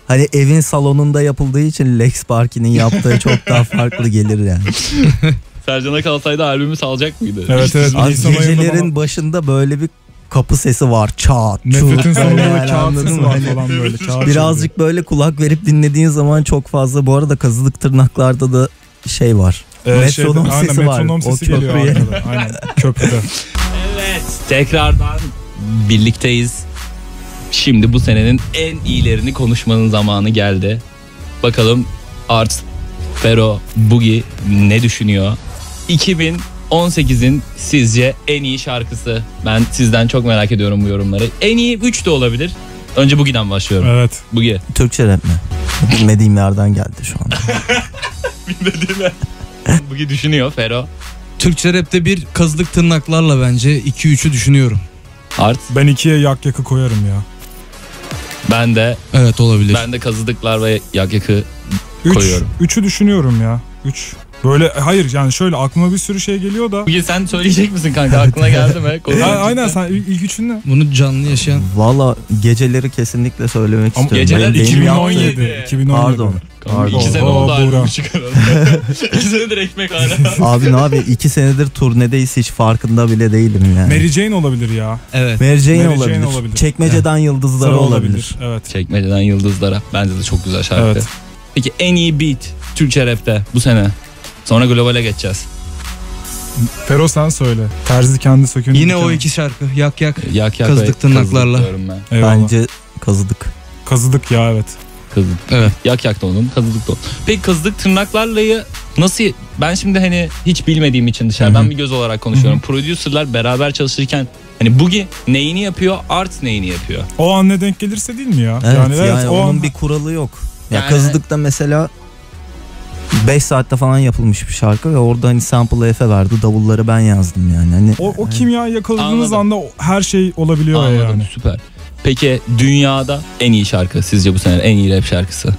hani evin salonunda yapıldığı için Lex Barki'nin yaptığı çok daha farklı gelir yani. Sercan'a kalsaydı albümü salacak mıydı? Evet evet. Abi Nisan ayında gecelerin bana başında böyle bir kapı sesi var. Çat Nefretin çut. sonunda Yani da kağıt anladın sesi mı? var Hani falan böyle. Kağıt birazcık böyle kulak verip dinlediğin zaman çok fazla. Bu arada kazılık tırnaklarda da şey var. Ee, metronom şeyde, sesi aynen, var. metronom O sesi geliyor köprüye. arkada. Aynen köprüde. Evet, tekrardan birlikteyiz. Şimdi bu senenin en iyilerini konuşmanın zamanı geldi. Bakalım Art, Fero, Boogie ne düşünüyor? iki bin on sekizin sizce en iyi şarkısı? Ben sizden çok merak ediyorum bu yorumları. En iyi üç de olabilir. Önce Boogie'den başlıyorum. Evet. Boogie. Türkçe rap mi? Bilmediğim yerden geldi şu an. Bilmediğine. Boogie düşünüyor Fero. Türkçe rapte bir kazılık tırnaklarla bence iki üçü düşünüyorum. Art. Ben ikiye yak yakı koyarım ya. Ben de Evet olabilir. ben de kazıdıklar ve yak yakı Üç, koyuyorum. Üçü düşünüyorum ya. Üç. Böyle hayır yani şöyle aklıma bir sürü şey geliyor da. Bugün sen söyleyecek misin kanka? Aklına geldi mi? Ya, aynen sen ilk, ilk üçün ne? Bunu canlı yaşayan. Valla geceleri kesinlikle söylemek Ama istiyorum. geceler Benim- benim iki bin on yaptığım- yedi. iki bin on yedi. Pardon. Pardon. İki sene Oo, oldu Buğra. albümü çıkaralım. İki senedir ekmek hala. Abi ne abi iki senedir turnedeyiz hiç farkında bile değilim yani. Mary Jane olabilir ya. Evet. Mary Jane, Mary Jane olabilir. olabilir. Çekmeceden yıldızları Sarı olabilir. Evet. Çekmeceden yıldızlara. Bence de çok güzel şarkı. Evet. Peki en iyi beat Türkçe rapte bu sene. Sonra globale geçeceğiz. Fero sen söyle. Terzi kendi söküğünü. Yine diken. o iki şarkı. Yak yak. Yak yak Kazıdık ve tırnaklarla. kazıdık diyorum ben. Eyvallah. Bence kazıdık. Kazıdık ya evet. Kazıdık. Evet. Yak yak da onun, kazıdık da onun. Peki kazıdık tırnaklarlayı nasıl, ben şimdi hani hiç bilmediğim için dışarıdan Hı-hı. bir göz olarak konuşuyorum. Producerlar beraber çalışırken hani Boogie neyini yapıyor, Art neyini yapıyor? O an ne denk gelirse değil mi ya? Evet yani, evet, o onun an... bir kuralı yok. Ya Yani- kazıdıkta mesela beş saatte falan yapılmış bir şarkı ve orada hani sample'ı Efe verdi. Davulları ben yazdım yani. Hani O, o kimyayı yakaladığınız Anladım. anda o- her şey olabiliyor Anladım, yani. süper. Peki dünyada en iyi şarkı sizce bu sene en iyi rap şarkısı?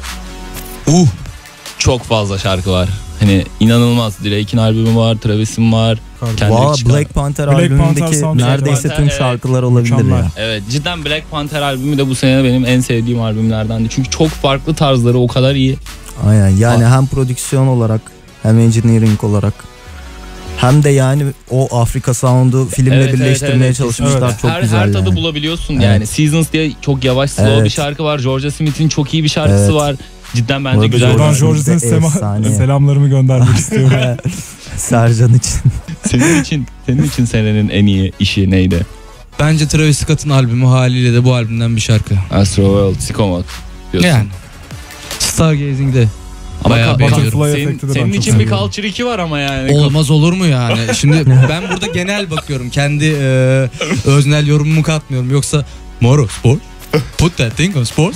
Uh çok fazla şarkı var. Hani inanılmaz. Drake'in albümü var, Travis'in var. Kendrick Valla çıkar. Black Panther Black albümündeki Panther soundtrack. neredeyse Panther, tüm evet. şarkılar olabilir Mükemmel. ya. Evet cidden Black Panther albümü de bu sene benim en sevdiğim albümlerdendi. Çünkü çok farklı tarzları o kadar iyi. Aynen yani hem prodüksiyon olarak hem engineering olarak hem de yani o Afrika sound'u filmle Evet, evet, birleştirmeye evet, çalışmışlar evet. çok her, güzel her tadı yani. bulabiliyorsun Evet. yani. Seasons diye çok yavaş slow Evet. bir şarkı var. Georgia Smith'in çok iyi bir şarkısı Evet. var. Cidden bence arada güzel. Georgia Buradan Smith George'sin de efsane. sema- selamlarımı göndermek istiyorum. Sercan için. Senin için senin için senenin en iyi işi neydi? Bence Travis Scott'ın albümü haliyle de bu albümden bir şarkı. Astroworld, Psychomat diyorsun. Yani. Stargazing'de. Ama bayağı ka- beğeniyorum. Butterfly senin, efekti de ben senin çok için bir seviyorum. Culture iki var ama yani. Olmaz olur mu yani? Şimdi ben burada genel bakıyorum. Kendi e, öznel yorumumu katmıyorum. Yoksa Moro spor. Put that thing on sport.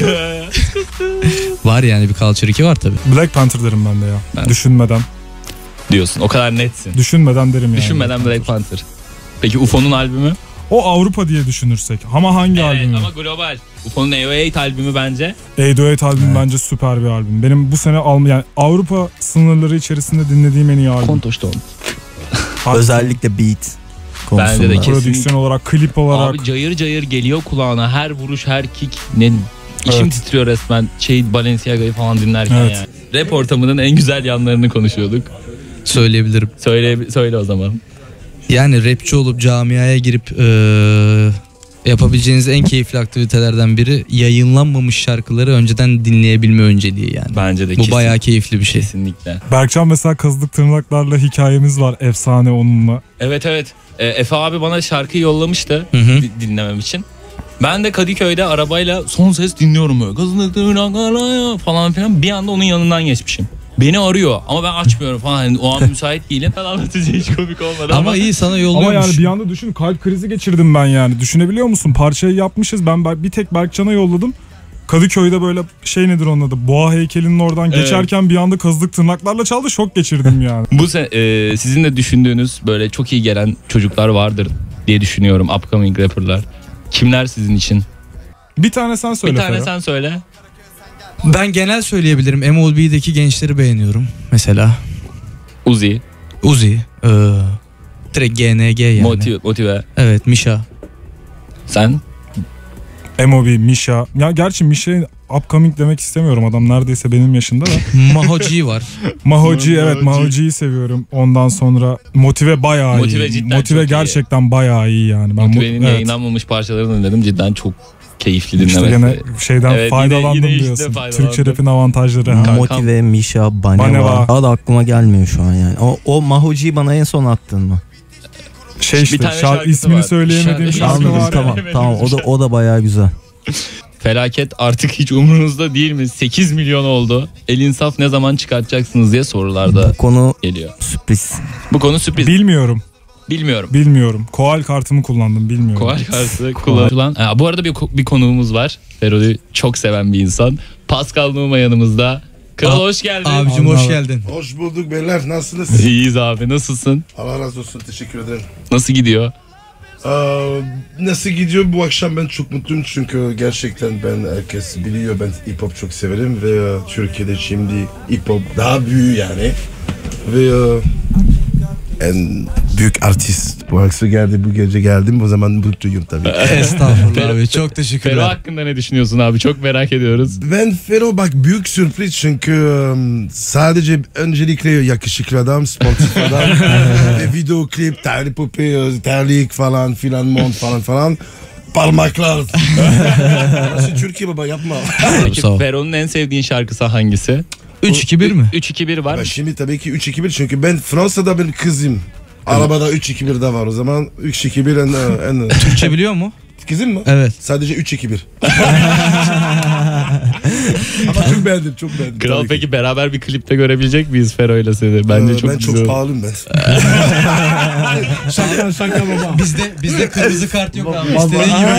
Var yani bir Culture iki var tabii. Black Panther derim ben de ya. Ben- Düşünmeden. diyorsun. O kadar netsin. Düşünmeden derim yani. Düşünmeden Black Panther. Peki U F O'nun albümü? O Avrupa diye düşünürsek. Ama hangi Evet albümü? ama global. U F O'nun A O sekiz albümü bence. A D O albüm bence süper bir albüm. Benim bu sene alma yani Avrupa sınırları içerisinde dinlediğim en iyi albüm. Kontoşton. Hatta Özellikle beat konusunda. Bence de kesin. prodüksiyon olarak, klip olarak. Abi cayır cayır geliyor kulağına her vuruş her kick. Ne, içim Evet. titriyor resmen. Şey Balenciaga'yı falan dinlerken Evet. yani. Rap ortamının en güzel yanlarını konuşuyorduk. Söyleyebilirim. Söyle söyle o zaman. Yani rapçi olup camiaya girip e, yapabileceğiniz en keyifli aktivitelerden biri yayınlanmamış şarkıları önceden dinleyebilme önceliği yani. Bence de Bu kesin, bayağı keyifli bir şey. kesinlikle. Berkcan mesela kazıdık tırnaklarla hikayemiz var. Efsane onunla. Evet evet. E, Efe abi bana şarkıyı yollamıştı Hı hı. di- dinlemem için. Ben de Kadıköy'de arabayla son ses dinliyorum böyle. Kazındık tırnaklarla falan filan. Bir anda onun yanından geçmişim. Beni arıyor ama ben açmıyorum falan. Yani o an müsait değilim. Ben anlatıcı hiç komik olmadı ama. Ama iyi sana Ama yolluyormuş. yani bir anda düşün kalp krizi geçirdim ben yani. Düşünebiliyor musun? Parçayı yapmışız. Ben bir tek Berkcan'a yolladım. Kadıköy'de böyle şey nedir onun adı? Boğa heykelinin oradan Evet. geçerken bir anda kazıdık tırnaklarla çaldı. Şok geçirdim yani. Bu se- e, sizin de düşündüğünüz böyle çok iyi gelen çocuklar vardır diye düşünüyorum. Upcoming rapper'lar. Kimler sizin için? Bir tane sen söyle Bir tane Ferhat. sen söyle. Ben genel söyleyebilirim. M O B'deki gençleri beğeniyorum. Mesela Uzi, Uzi, e, direkt G N G yani. Motive, Motive. Evet, Misha. Sen? Emobi, Misha. Ya gerçi Misha'yı upcoming demek istemiyorum. Adam neredeyse benim yaşında da. Mahoji var. Mahoji evet Mahoji'yi seviyorum. Ondan sonra Motive bayağı Motive iyi. cidden Motive çok gerçekten iyi. bayağı iyi yani. Ben Motive'nin mu- evet. yayınlanmamış parçalarını dinledim. Cidden çok keyifli İşte dinlemesi. gene şeyden Evet, faydalandım yine- yine işte diyorsun. faydalandım. Türkçe rap'in avantajları. Kankam. Motive, Misha, Baneva. Baneva. Daha da aklıma gelmiyor şu an yani. O, o Mahoji'yi bana en son attın mı? Şey Bir işte tane şarkı, şarkısı ismini var. söyleyemediğim Şarkı- şarkı Anladım, var. tamam tamam o da o da bayağı güzel. Felaket artık hiç umurunuzda değil mi? sekiz milyon oldu. El insaf ne zaman çıkartacaksınız diye sorularda Bu konu geliyor. sürpriz. Bu konu sürpriz. Bilmiyorum. Bilmiyorum. Bilmiyorum. Koal kartımı kullandım bilmiyorum. Koal kartı kullanılan. Ha, bu arada bir, bir konuğumuz var. Fero'yu çok seven bir insan. Pascal Numa yanımızda. Kral A- hoş geldin. Abicim hoş geldin. Hoş bulduk beyler, nasılsınız? İyiyiz abi, nasılsın? Allah razı olsun, teşekkür ederim. Nasıl gidiyor? Aa, nasıl gidiyor bu akşam? Ben çok mutluyum çünkü gerçekten ben, herkes biliyor, ben hip hop çok severim ve e, Türkiye'de şimdi hip hop daha büyük yani ve e, en büyük artist bu akşam geldi, bu gece geldim, o zaman mutluyum tabii. Estağfurullah abi, çok Fero teşekkürler. hakkında ne düşünüyorsun abi? Çok merak ediyoruz. Ben Fero bak büyük sürpriz çünkü um, sadece öncelikle yakışıklı adam, sportif adam ve video klip, terli pupi, terlik falan filan, mont falan falan. Parmaklar. Burası Türkiye baba, yapma. Peki Sağ ol. Fero'nun en sevdiğin şarkısı hangisi? üç iki bir mi? üç iki bir var. Ben şimdi tabii ki üç iki bir çünkü ben Fransa'da benim kızım. Arabada üç iki bir de var, o zaman üç iki bir en... en Türkçe biliyor mu? Kızım mı? Evet. Sadece üç iki bir. Ama çok beğendim, çok beğendim. Kral tabii ki. peki beraber bir klipte görebilecek miyiz Fero'yla seni? Bence Ee, çok ben güzel. çok pahalıyım ben. Şaka şaka baba. Bizde bizde kırmızı kart yok abi. Baba, İstediğin gibi.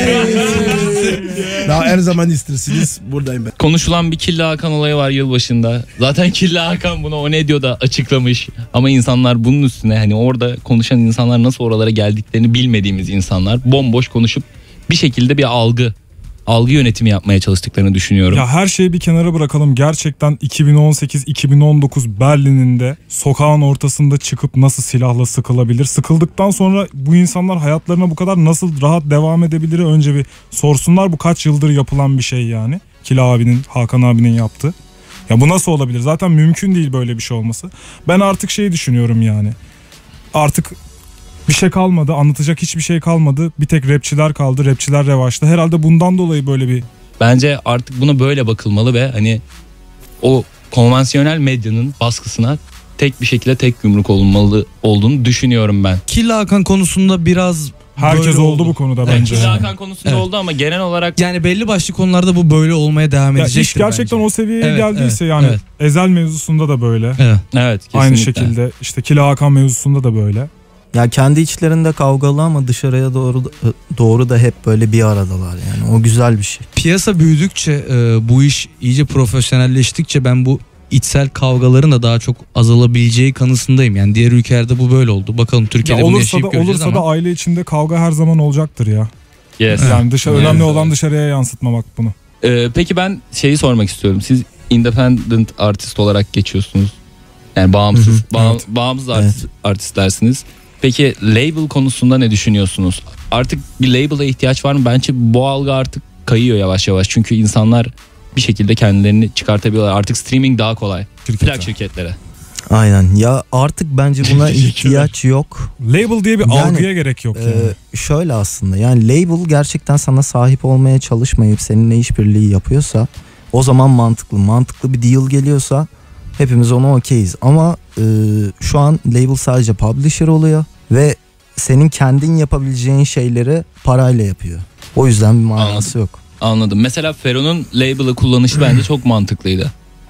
ay. Daha her zaman istersiniz, buradayım ben. Konuşulan bir Killa Hakan olayı var yılbaşında. Zaten Killa Hakan bunu O Ne Diyor da açıklamış. Ama insanlar bunun üstüne, hani orada konuşan insanlar nasıl oralara geldiklerini bilmediğimiz insanlar bomboş konuşup bir şekilde bir algı algı yönetimi yapmaya çalıştıklarını düşünüyorum. Ya her şeyi bir kenara bırakalım. Gerçekten iki bin on sekiz iki bin on dokuz Berlin'inde sokağın ortasında çıkıp nasıl silahla sıkılabilir? Sıkıldıktan sonra bu insanlar hayatlarına bu kadar nasıl rahat devam edebilir? Önce bir sorsunlar, bu kaç yıldır yapılan bir şey yani. Kila abinin, Hakan abinin yaptığı. Ya bu nasıl olabilir? Zaten mümkün değil böyle bir şey olması. Ben artık şeyi düşünüyorum yani. Artık bir şey kalmadı, anlatacak hiçbir şey kalmadı. Bir tek rapçiler kaldı, rapçiler revaçta. Herhalde bundan dolayı böyle bir... Bence artık buna böyle bakılmalı ve hani o konvansiyonel medyanın baskısına tek bir şekilde tek yumruk olunmalı olduğunu düşünüyorum ben. Killa Hakan konusunda biraz Herkes böyle oldu bu konuda Evet, bence. Killa Hakan konusunda Evet. oldu ama genel olarak Yani belli başlı konularda bu böyle olmaya devam Ya edecektir iş gerçekten bence. o seviyeye Evet, geldiyse evet, yani evet. Ezel mevzusunda da böyle. Evet. evet kesinlikle. Aynı şekilde işte Kila Hakan mevzusunda da böyle. Ya kendi içlerinde kavgalı ama dışarıya doğru doğru da hep böyle bir aradalar yani. O güzel bir şey. Piyasa büyüdükçe e, bu iş iyice profesyonelleştikçe ben bu içsel kavgaların da daha çok azalabileceği kanısındayım. Yani diğer ülkelerde bu böyle oldu. Bakalım Türkiye'de Ya bunu olursa da yaşayıp göreceğiz olursa ama. da aile içinde kavga her zaman olacaktır ya. Yes. Yani dışarı Evet, önemli evet. olan dışarıya yansıtmamak bunu. Ee, peki ben şeyi sormak istiyorum. Siz independent artist olarak geçiyorsunuz. Yani bağımsız, Hı hı, bağ- evet. bağımsız artist, artistlersiniz. Peki label konusunda ne düşünüyorsunuz? Artık bir label'a ihtiyaç var mı? Bence bu algı artık kayıyor yavaş yavaş. Çünkü insanlar bir şekilde kendilerini çıkartabiliyorlar. Artık streaming daha kolay. Şirketler. Plak şirketlere. Aynen. Ya artık bence buna ihtiyaç yok. Label diye bir Yani, algıya gerek yok yani. Ee, şöyle aslında yani label gerçekten sana sahip olmaya çalışmayıp seninle işbirliği yapıyorsa o zaman mantıklı. Mantıklı bir deal geliyorsa hepimiz ona okeyiz. Ama e, şu an label sadece publisher oluyor ve senin kendin yapabileceğin şeyleri parayla yapıyor. O yüzden bir manası Anladım. yok. Anladım. Mesela Fero'nun label'ı kullanışı bence çok mantıklıydı.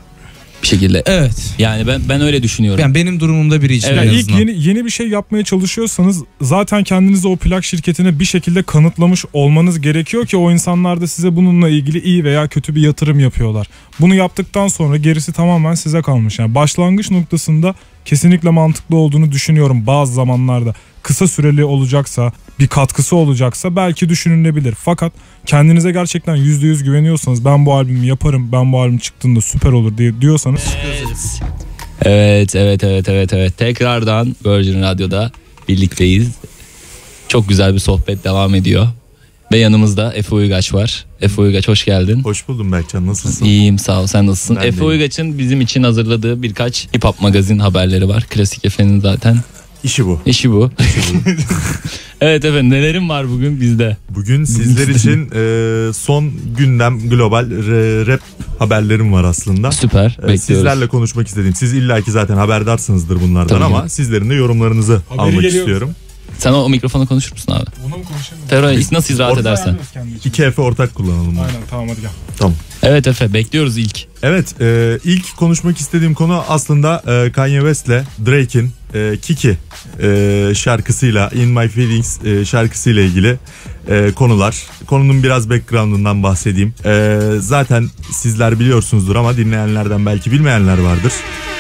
Bir şekilde. Evet. Yani ben ben öyle düşünüyorum. Yani benim durumumda biri için Evet. en Ya ilk azından. yeni yeni bir şey yapmaya çalışıyorsanız zaten kendinizi o plak şirketine bir şekilde kanıtlamış olmanız gerekiyor ki o insanlar da size bununla ilgili iyi veya kötü bir yatırım yapıyorlar. Bunu yaptıktan sonra gerisi tamamen size kalmış. Yani başlangıç noktasında kesinlikle mantıklı olduğunu düşünüyorum bazı zamanlarda. Kısa süreli olacaksa, bir katkısı olacaksa belki düşünülebilir. Fakat kendinize gerçekten yüzde yüz güveniyorsanız ben bu albümü yaparım, ben bu albüm çıktığında süper olur diye diyorsanız Evet, evet, evet, evet, evet. Tekrardan Virgin Radyo'da birlikteyiz. Çok güzel bir sohbet devam ediyor. Ve yanımızda Efe Uygaç var. Efe Uygaç hoş geldin. Hoş buldum Berkcan, nasılsın? İyiyim sağ ol, sen nasılsın? Ben Efe Uygaç'ın bizim için hazırladığı birkaç hip hop magazin haberleri var. Klasik Efe'nin zaten. İşi bu. İşi bu. Evet efendim, nelerim var bugün bizde? Bugün sizler için e, son gündem global e, rap haberlerim var aslında. Süper, E, bekliyoruz. sizlerle konuşmak istediğim. Siz illaki zaten haberdarsınızdır bunlardan Tabii ama ya. sizlerin de yorumlarınızı Haberi almak geliyor. istiyorum. Sen o, o mikrofona konuşur musun abi? Onu mu konuşalım? Terör nasıl rahat Orta edersen. İki Efe ortak kullanalım. bunu. Aynen, tamam hadi gel. Tamam. Evet Efe, bekliyoruz ilk. Evet, e, ilk konuşmak istediğim konu aslında e, Kanye West'le Drake'in e, Kiki e, şarkısıyla, In My Feelings e, şarkısıyla ilgili e, konular. Konunun biraz background'undan bahsedeyim. E, zaten sizler biliyorsunuzdur ama dinleyenlerden belki bilmeyenler vardır.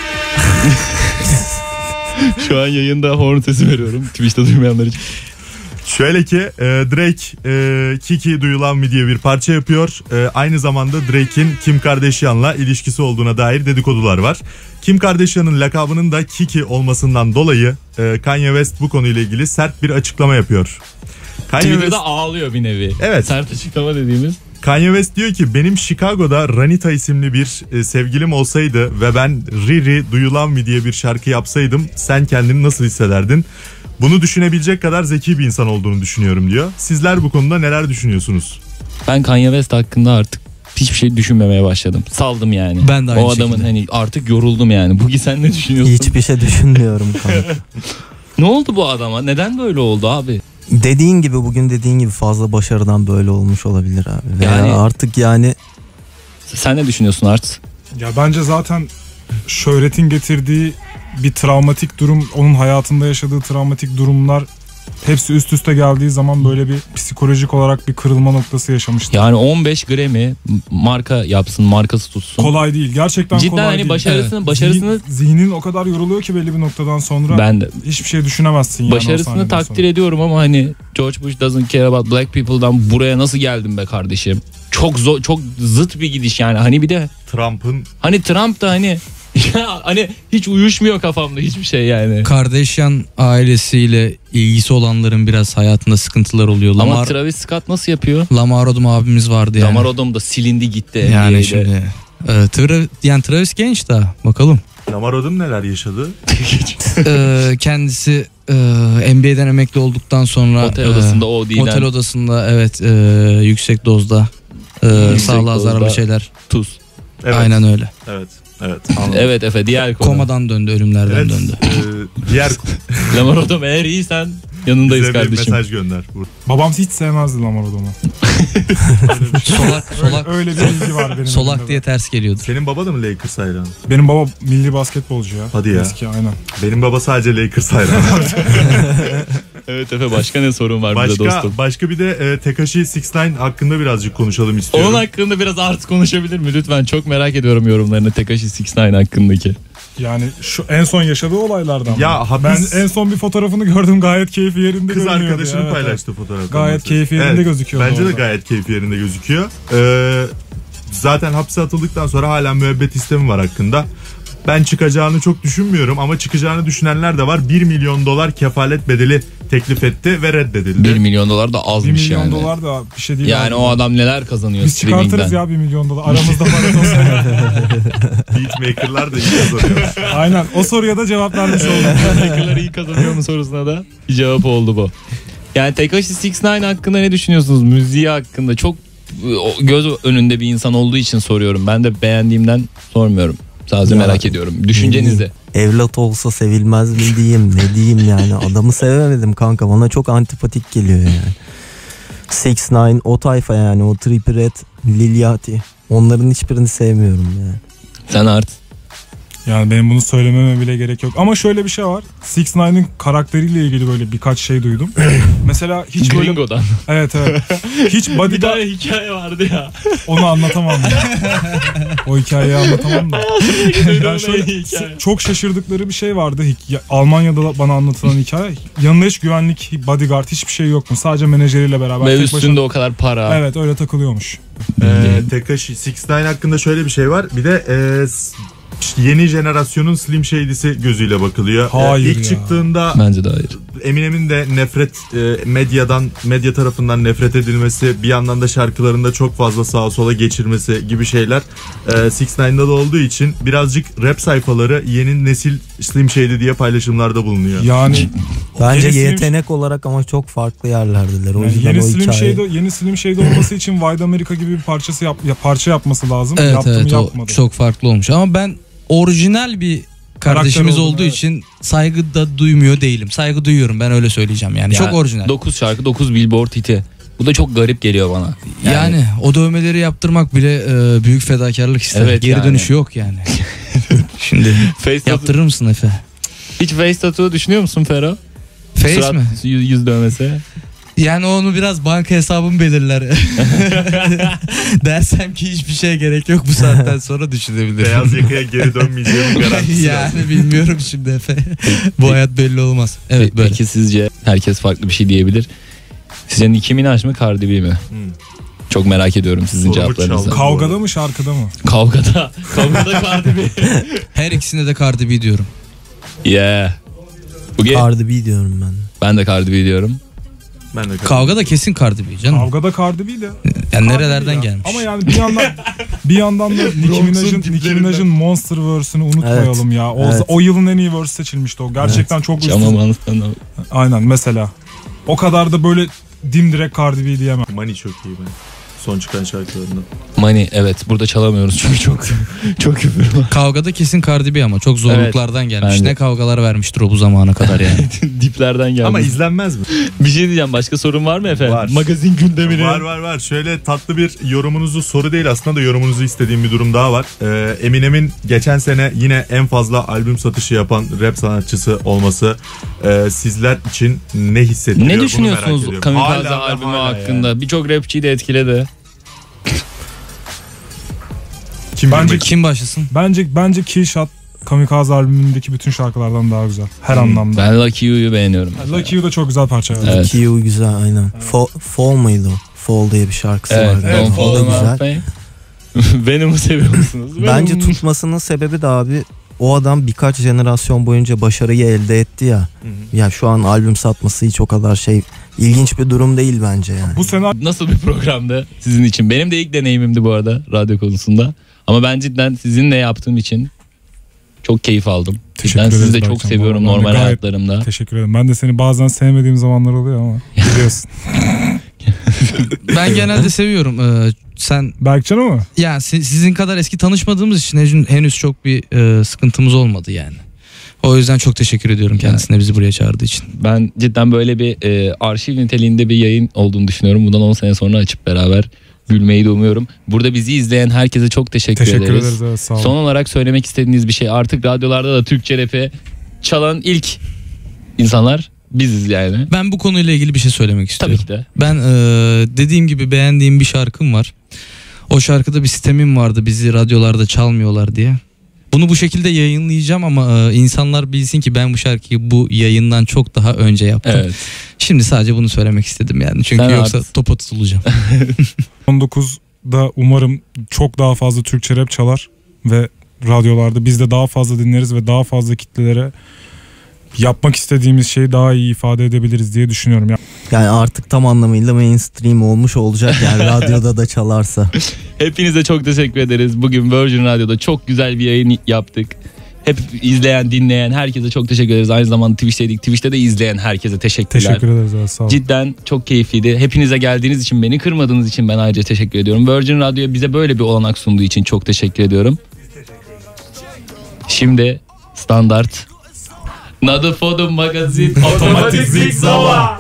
Şu an yayında horn sesi veriyorum Twitch'te duymayanlar için. Şöyle ki e, Drake e, Kiki Duyulan mı diye bir parça yapıyor. E, aynı zamanda Drake'in Kim Kardashian'la ilişkisi olduğuna dair dedikodular var. Kim Kardashian'ın lakabının da Kiki olmasından dolayı e, Kanye West bu konuyla ilgili sert bir açıklama yapıyor. Kanye Twitter'da West, ağlıyor bir nevi. Evet. Sert açıklama dediğimiz. Kanye West diyor ki benim Chicago'da Ranita isimli bir e, sevgilim olsaydı ve ben Riri Duyulan mı diye bir şarkı yapsaydım sen kendini nasıl hissederdin? Bunu düşünebilecek kadar zeki bir insan olduğunu düşünüyorum diyor. Sizler bu konuda neler düşünüyorsunuz? Ben Kanye West hakkında artık hiçbir şey düşünmemeye başladım. Saldım yani. Ben de aynı O adamın şekilde. hani artık yoruldum yani. Bugi sen ne düşünüyorsun? Hiçbir şey düşünmüyorum kanka. Ne oldu bu adama? Neden böyle oldu abi? Dediğin gibi bugün dediğin gibi fazla başarıdan böyle olmuş olabilir abi. Veya Yani- artık yani Sen ne düşünüyorsun Art? Ya bence zaten şöhretin getirdiği bir travmatik durum, onun hayatında yaşadığı travmatik durumlar hepsi üst üste geldiği zaman böyle bir psikolojik olarak bir kırılma noktası yaşamıştı. Yani on beş Grammy marka yapsın, markası tutsun. Kolay değil. Gerçekten Cidden kolay hani değil. başarısını- Evet. başarısını- Zihin- zihnin o kadar yoruluyor ki belli bir noktadan sonra Ben de. hiçbir şey düşünemezsin yani o Başarısını sahneden takdir sonra. ediyorum ama hani George Bush doesn't care about black people'dan buraya nasıl geldim be kardeşim? Çok zor, çok zıt bir gidiş yani. Hani bir de Trump'ın hani Trump da hani ya hani hiç uyuşmuyor kafamda hiçbir şey yani. Kardashian ailesiyle ilgisi olanların biraz hayatında sıkıntılar oluyor. Ama Lamar, Travis Scott nasıl yapıyor? Lamar Odom abimiz vardı yani. Lamar Odom da silindi gitti. N B A'de. Yani şimdi e, Tra- yani Travis genç daha bakalım. Lamar Odom neler yaşadı? E, kendisi e, N B A'den emekli olduktan sonra Otel e, odasında O D'den otel odasında evet e, yüksek dozda e, Yüksek sağlığa dozda zararlı şeyler. tuz. Evet. Aynen öyle. Evet. Evet. Evet Efe, diğer konu. Komadan döndü, ölümlerden Evet. döndü. e, diğer Lamar Odom eğer iyisen yanındayız bize bir kardeşim. mesaj gönder. Babam hiç sevmezdi Lamar Odom'u. Solak, solak, Öyle bir bilgi var benim. solak elimde diye de. ters geliyordu. Senin baba da mı Lakers hayranı? Benim baba milli basketbolcu ya. Hadi ya. Eski aynen. Benim baba sadece Lakers hayranı. Evet Efe, başka ne sorun var bize başka dostum? başka bir de e, Tekashi altı dokuz hakkında birazcık konuşalım istiyorum. Onun hakkında biraz Art konuşabilir mi lütfen? Çok merak ediyorum yorumlarını Tekashi altı dokuz hakkındaki. Yani şu en son yaşadığı olaylardan. Ya mı? hapis- Ben en son bir fotoğrafını gördüm, gayet keyfi yerinde Kız görünüyordu arkadaşını ya. Evet, paylaştı fotoğrafı. Gayet keyfi yerinde gözüküyor Bence de orada. gayet keyfi yerinde gözüküyor. Ee, zaten hapse atıldıktan sonra hala müebbet istemi var hakkında. Ben çıkacağını çok düşünmüyorum ama çıkacağını düşünenler de var. bir milyon dolar kefalet bedeli teklif etti ve reddedildi. bir milyon dolar da bir azmış milyon yani. dolar da bir şey değil. Yani abi. o adam neler kazanıyor Biz çıkartırız streamingden. ya bir milyon dolar. Aramızda para olsa. Beatmaker'lar da iyi kazanıyor. Aynen, o soruya da cevap vermiş olduk. Hacker'lar iyi kazanıyor mu sorusuna da bir cevap oldu bu. Yani Tekashi altı dokuz hakkında ne düşünüyorsunuz? Müziği hakkında çok o, göz önünde bir insan olduğu için soruyorum. Ben de beğendiğimden sormuyorum. Sadece Ya, merak ediyorum. Düşüncenizi. evlat olsa sevilmez mi diyeyim, ne diyeyim yani. Adamı sevemedim kanka, bana çok antipatik geliyor yani. altı dokuz o tayfa yani, o Trippie Redd, Lil Yachty, onların hiçbirini sevmiyorum yani. Sen Art. Yani benim bunu söylememe bile gerek yok. Ama şöyle bir şey var. altı dokuz'un karakteriyle ilgili böyle birkaç şey duydum. Mesela hiç böyle... Gringo'dan. Evet evet. Hiç Bir bodyguard... tane hikaye vardı ya. Onu anlatamam. O hikayeyi anlatamam da. Yani şöyle hikaye. çok şaşırdıkları bir şey vardı. Hik- Almanya'da bana anlatılan hikaye. Yanında hiç güvenlik, bodyguard hiçbir şey yokmuş. Sadece menajeriyle beraber. Ve tek üstünde başına- o kadar para. Evet, öyle takılıyormuş. Ee, Tekashi altı dokuz hakkında şöyle bir şey var. Bir de e, s- yeni jenerasyonun Slim Shady'si gözüyle bakılıyor. Ee, Hayır ilk ya. çıktığında Bence de hayır. Eminem'in de nefret e, medyadan medya tarafından nefret edilmesi, bir yandan da şarkılarında çok fazla sağa sola geçirmesi gibi şeyler e, altı dokuzda da olduğu için birazcık rap sayfaları yeni nesil Slim Shady diye paylaşımlarda bulunuyor. Yani Bence yeni yetenek olarak ama çok farklı yerlerdiler. O Yani yüzden yeni o Slim hikaye... Shady, yeni Slim Shady olması için Wide America gibi bir parçası yap, ya parça yapması lazım. Evet Yaptı evet mı, o yapmadı. çok farklı olmuş ama ben orijinal bir kardeşimiz olduğunu, olduğu evet. için saygı da duymuyor değilim. Saygı duyuyorum, ben öyle söyleyeceğim yani. Ya, Çok orijinal. dokuz şarkı dokuz Billboard hiti. Bu da çok garip geliyor bana. Yani, yani o dövmeleri yaptırmak bile e, büyük fedakarlık ister. Evet, Geri yani. dönüşü yok yani. Şimdi Face yaptırır mısın Efe? Hiç face tattoo düşünüyor musun Fero? Face Surat, mi? Yüz, yüz dövmesi. Yani onu biraz banka hesabım belirler. Dersem ki hiçbir şeye gerek yok, bu saatten sonra düşünebilirim. Beyaz yakaya geri dönmeyeceğimin garantisi. Yani bilmiyorum şimdi Efe. Bu hayat belli olmaz. Evet Pe- böyle. Peki sizce herkes farklı bir şey diyebilir. Sizce Nicki Minaj mı Cardi B mi? Hmm. Çok merak ediyorum sizin Sorumu cevaplarınızı. çaldı. Kavgada mı şarkıda mı? Kavgada. Kavgada Cardi B. Her ikisine de Cardi B diyorum. Yeah. Bugün Cardi B diyorum ben. ben de Cardi B diyorum. Ben de Kavga da kesin Cardi B canım. Kavgada Cardi B de. Yani Cardi nerelerden ya. gelmiş. Ama yani bir yandan bir yandan da Nicki Minaj'ın Nicki Minaj'ın Monster verse'ünü unutmayalım Evet. ya. O, Evet. o yılın en iyi verse seçilmişti o. Gerçekten çok üstün. Ama bana Aynen mesela. O kadar da böyle dimdirek Cardi B diyemem. Money çok iyi ben. Son çıkan şarkılarından. Money, evet, burada çalamıyoruz çünkü çok çok küfür var. Kavgada kesin Cardi B ama çok zorluklardan gelmiş. bence. Ne kavgalar vermiştir o bu zamana kadar yani. Diplerden geldi. Ama izlenmez mi? Bir şey diyeceğim, başka sorun var mı efendim? Var. Magazin gündemine. Var var var. Şöyle tatlı bir yorumunuzu, soru değil aslında da yorumunuzu istediğim bir durum daha var. Ee, Eminem'in geçen sene yine en fazla albüm satışı yapan rap sanatçısı olması e, sizler için ne hissettiriyor? Ne Bunu düşünüyorsunuz merak ediyorum. Kamikaze Hala ve albümü hala hakkında? yani. Birçok rapçiyi de etkiledi. Kim Bence bilmek- Kim başlasın? Bence bence Killshot Kamikaze albümündeki bütün şarkılardan daha güzel. Her anlamda. Ben Lucky You'yu beğeniyorum. Yani Lucky You da çok güzel parça. Evet. Evet. Q güzel aynen. Fall, Fall mıydı o? Fall diye bir şarkısı Evet, vardı. evet, Don't O da Fall in güzel. Love Pain. Venom'u seviyor musunuz? Bence Venom. tutmasının sebebi de abi o adam birkaç jenerasyon boyunca başarıyı elde etti ya. Ya şu an albüm satması hiç o kadar şey ilginç bir durum değil bence yani. Bu sene Nasıl bir programdı sizin için? Benim de ilk deneyimimdi bu arada radyo konusunda. Ama ben cidden sizinle yaptığım için çok keyif aldım. Teşekkür Cidden sizi de ederiz çok Berkcan. seviyorum Bu arada normal gayet- hayatlarımda. teşekkür ederim. Ben de seni bazen sevmediğim zamanlar oluyor ama biliyorsun. Ben genelde seviyorum. Ee, sen Berkcan'ı mı? yani si- sizin kadar eski tanışmadığımız için henüz- henüz çok bir e, sıkıntımız olmadı yani. O yüzden çok teşekkür ediyorum kendisine bizi buraya çağırdığı için. Ben cidden böyle bir e, arşiv niteliğinde bir yayın olduğunu düşünüyorum. Bundan on sene sonra açıp beraber gülmeyi de umuyorum. Burada bizi izleyen herkese çok teşekkür, Teşekkür ederiz. ederiz. Evet, sağ olun. Son olarak söylemek istediğiniz bir şey. Artık radyolarda da Türkçe rap'i çalan ilk insanlar biziz yani. Ben bu konuyla ilgili bir şey söylemek istiyorum. Tabii ki de. Ben e, dediğim gibi beğendiğim bir şarkım var. O şarkıda bir sistemim vardı, bizi radyolarda çalmıyorlar diye. Bunu bu şekilde yayınlayacağım ama e, insanlar bilsin ki ben bu şarkıyı bu yayından çok daha önce yaptım. Evet. Şimdi sadece bunu söylemek istedim yani. Çünkü Sen yoksa haklısın. topa tutulacağım. on dokuzda umarım çok daha fazla Türkçe rap çalar ve radyolarda biz de daha fazla dinleriz ve daha fazla kitlelere yapmak istediğimiz şeyi daha iyi ifade edebiliriz diye düşünüyorum. Yani Yani artık tam anlamıyla mainstream olmuş olacak yani radyoda da çalarsa. Hepinize çok teşekkür ederiz. Bugün Virgin Radyo'da çok güzel bir yayın yaptık. Hep izleyen, dinleyen herkese çok teşekkür ederiz. Aynı zamanda Twitch'teydik. Twitch'te de izleyen herkese teşekkürler. teşekkür ederiz. Evet, sağ olun. Cidden çok keyifliydi. Hepinize geldiğiniz için, beni kırmadığınız için ben ayrıca teşekkür ediyorum. Virgin Radyo'ya bize böyle bir olanak sunduğu için çok teşekkür ediyorum. Şimdi standart Nadı Fodum Magazin Otomatik Zigzava.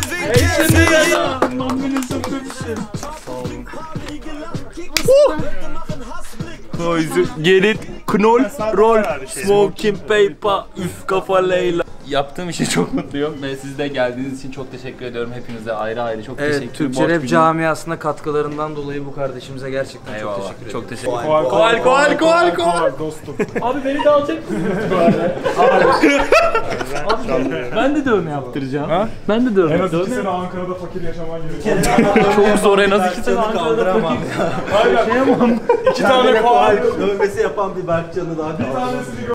Gelin Knoll Roll Smoking Paper Üf kafa Leyla. Yaptığım işe çok mutluyum ve siz de geldiğiniz için çok teşekkür ediyorum. Hepinize ayrı ayrı çok Evet, teşekkür Türkçe borç rap biliyorum. camiasına katkılarından dolayı bu kardeşimize gerçekten Eyvallah, çok teşekkür ederim. çok teşekkür ederim. Koal koal koal koal koal dostum. Abi beni de alacak mısınız bu arada? Abi ben de dövme yaptıracağım. Ha? Ben de dövme En az iki dövme. sene Ankara'da fakir yaşaman gerekiyor. Çok zor, en az iki sene Ankara'da fakir. Aynen. İki tane koal. Dövmesi yapan bir Berkcan'ı daha Bir tanesini